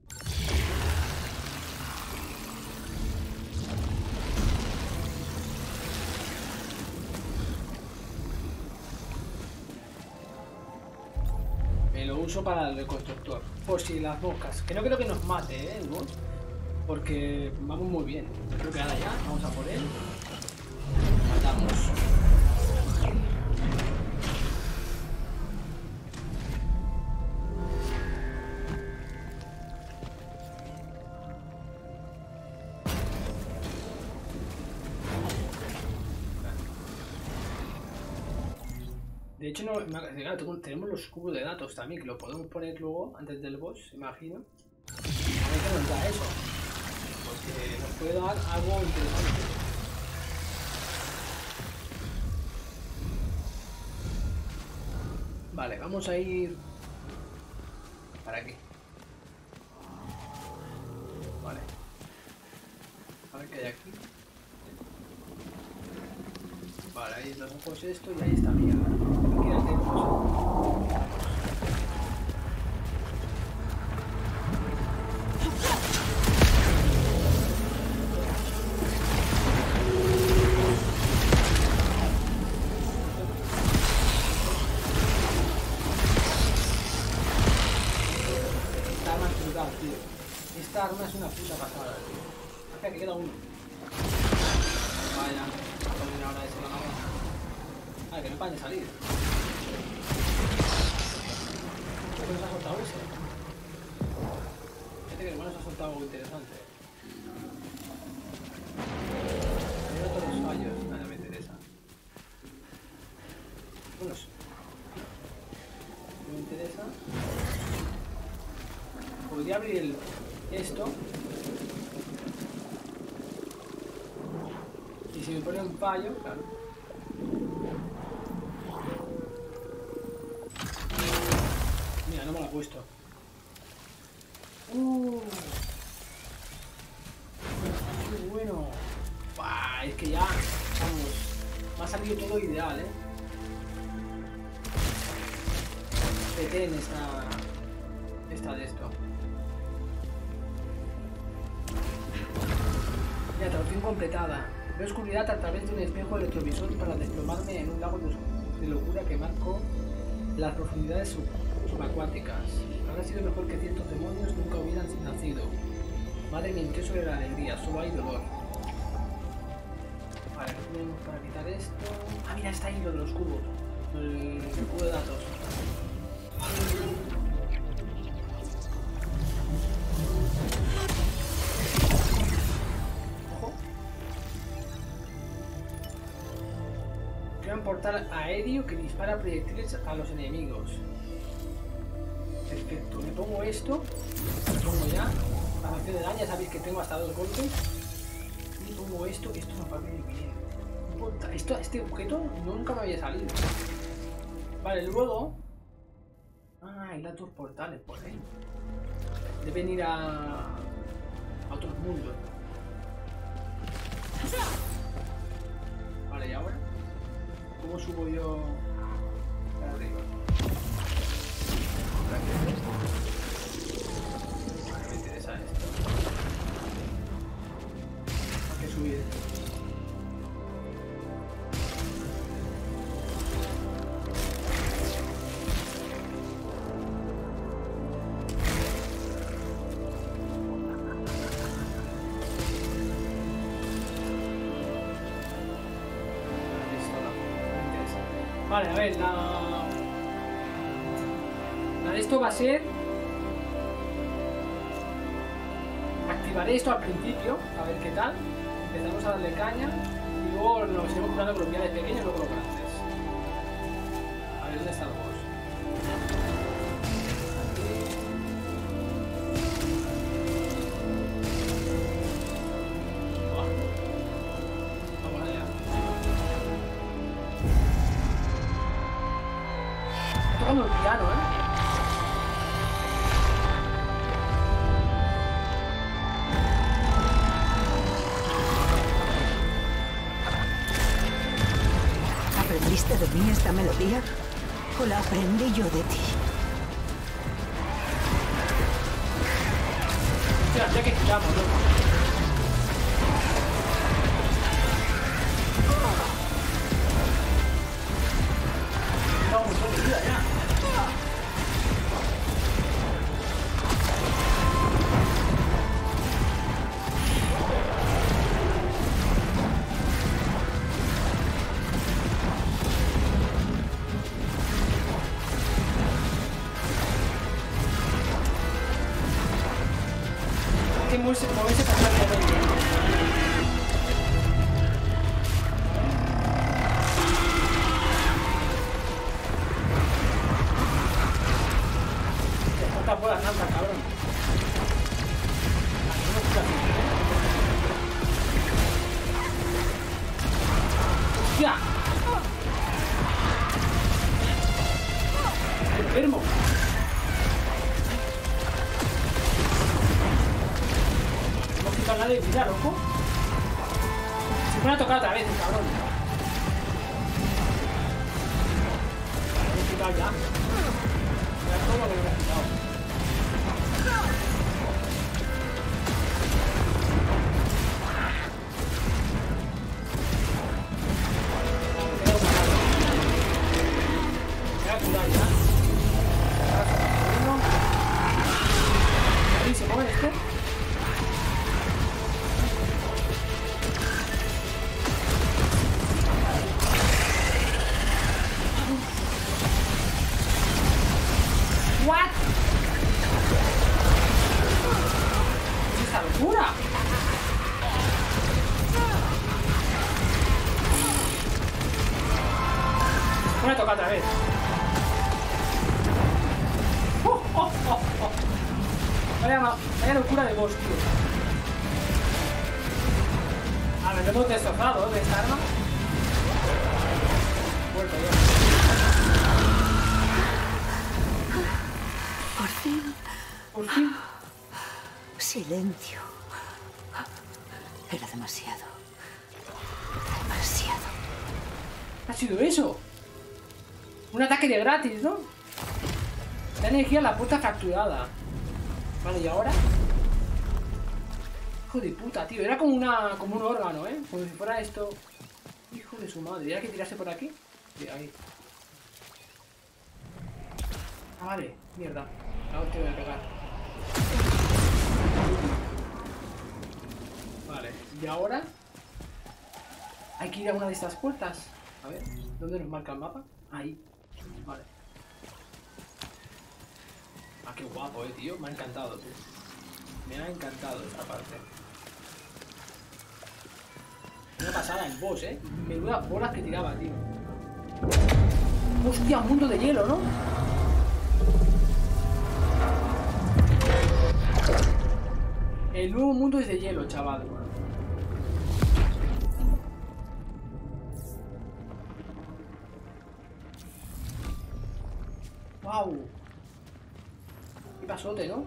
Me lo uso para el reconstructor. Por si las moscas. Que no creo que nos mate, el boss. Porque vamos muy bien. Creo que ahora ya, vamos a por él. Matamos. De hecho, no, claro, tenemos los cubos de datos también, que lo podemos poner luego, antes del boss, imagino. A ver qué nos da eso. Porque nos puede dar algo interesante. Vale, vamos a ir... ¿Para aquí? Vale. A ver qué hay aquí. Vale, ahí los ojos esto y ahí está mierda. Aquí la tenemos. Esta arma es brutal, tío. Esta arma es una puta pasada, tío. Hasta que queda uno. Vaya. Ahora ese la mano. Ah, que no paran de salir. ¿Por qué nos ha soltado ese? Fíjate que igual nos ha soltado algo interesante. Hay otros fallos. Nada, me interesa. Bueno, no me interesa. Podría abrir esto. Y si me pone un fallo, claro. Mira, no me lo ha puesto. ¡Qué bueno! ¡Bah! Es que ya, vamos, me ha salido todo ideal, Detén esta de esto. Mira, traducción completada. Veo oscuridad a través de un espejo retrovisor para desplomarme en un lago de locura que marcó las profundidades subacuáticas. Habrá sido mejor que ciertos demonios nunca hubieran nacido. Madre mía, ¿qué sobre la alegría? Solo hay dolor. Vale, ¿qué tenemos para quitar esto? Ah, mira, está ahí lo de los cubos. El cubo de datos. Un portal aéreo que dispara proyectiles a los enemigos. Perfecto, me pongo esto, me pongo ya la acción de daño, ya sabéis que tengo hasta 2 golpes. Y pongo esto, que esto nos va a venir bien. Este objeto nunca me había salido. Vale, luego... Ah, hay datos portales por ahí. Deben ir a otros mundos. Vale, ¿y ahora? ¿Cómo subo yo para arriba? Me interesa esto. Hay que subir. Vale, a ver, la de esto va a ser... Activaré esto al principio, a ver qué tal. Empezamos a darle caña y luego nos iremos curando con los viales pequeños y luego los grandes. A ver, ¿dónde está el boss? Vamos allá. Está tocando el piano, ¿eh? ¿Aprendiste de mí esta melodía? ¿O la aprendí yo de ti? Hostia, ya que quitamos, ¿no? No, un montón de vida ya. Hay que moverse constantemente. ¿Cuántas bolas lanzas, cabrón? ¡Hostia! ¡Enfermo! No quita nada de vida, loco. Se pone a tocar otra vez, el cabrón. Lo he quitado ya. Mira todo lo que me he quitado. Voy a curar ya. Ahí se mueve este. What? ¿Qué es esta locura? Voy a tocar otra vez. Vaya locura de boss, tío. A ver, lo hemos destrozado de esta arma. Vuelto ya. Por fin. Por fin. Silencio. Era demasiado. Demasiado. ¿Qué ha sido eso? Un ataque de gratis, ¿no? Da energía a la puerta fracturada. Vale, ¿y ahora? Hijo de puta, tío. Era como un órgano, ¿eh? Como si fuera esto. Hijo de su madre. ¿Y ahora que tiraste por aquí? Sí, ahí. Ah, vale. Mierda. Ahora te voy a pegar. Vale. ¿Y ahora? Hay que ir a una de estas puertas. A ver. ¿Dónde nos marca el mapa? Ahí. Vale. Ah, qué guapo, tío. Me ha encantado, tío. Me ha encantado esta parte. Una pasada el boss, Menudas bolas que tiraba, tío. Hostia, un mundo de hielo, ¿no? El nuevo mundo es de hielo, chaval. Wow. Qué pasote, ¿no?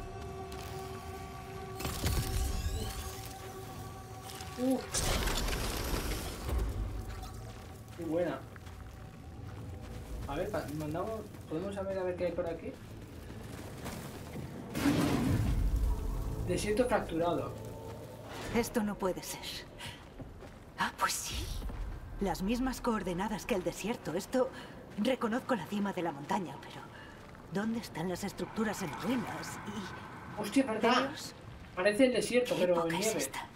Qué buena. A ver, mandamos. ¿Podemos saber a ver qué hay por aquí? Desierto fracturado. Esto no puede ser. Ah, pues sí. Las mismas coordenadas que el desierto. Esto... Reconozco la cima de la montaña, pero... ¿Dónde están las estructuras en ruinas? Y... Hostia, ¿verdad? Parece el desierto, pero en ¿Qué época nieve. es esta?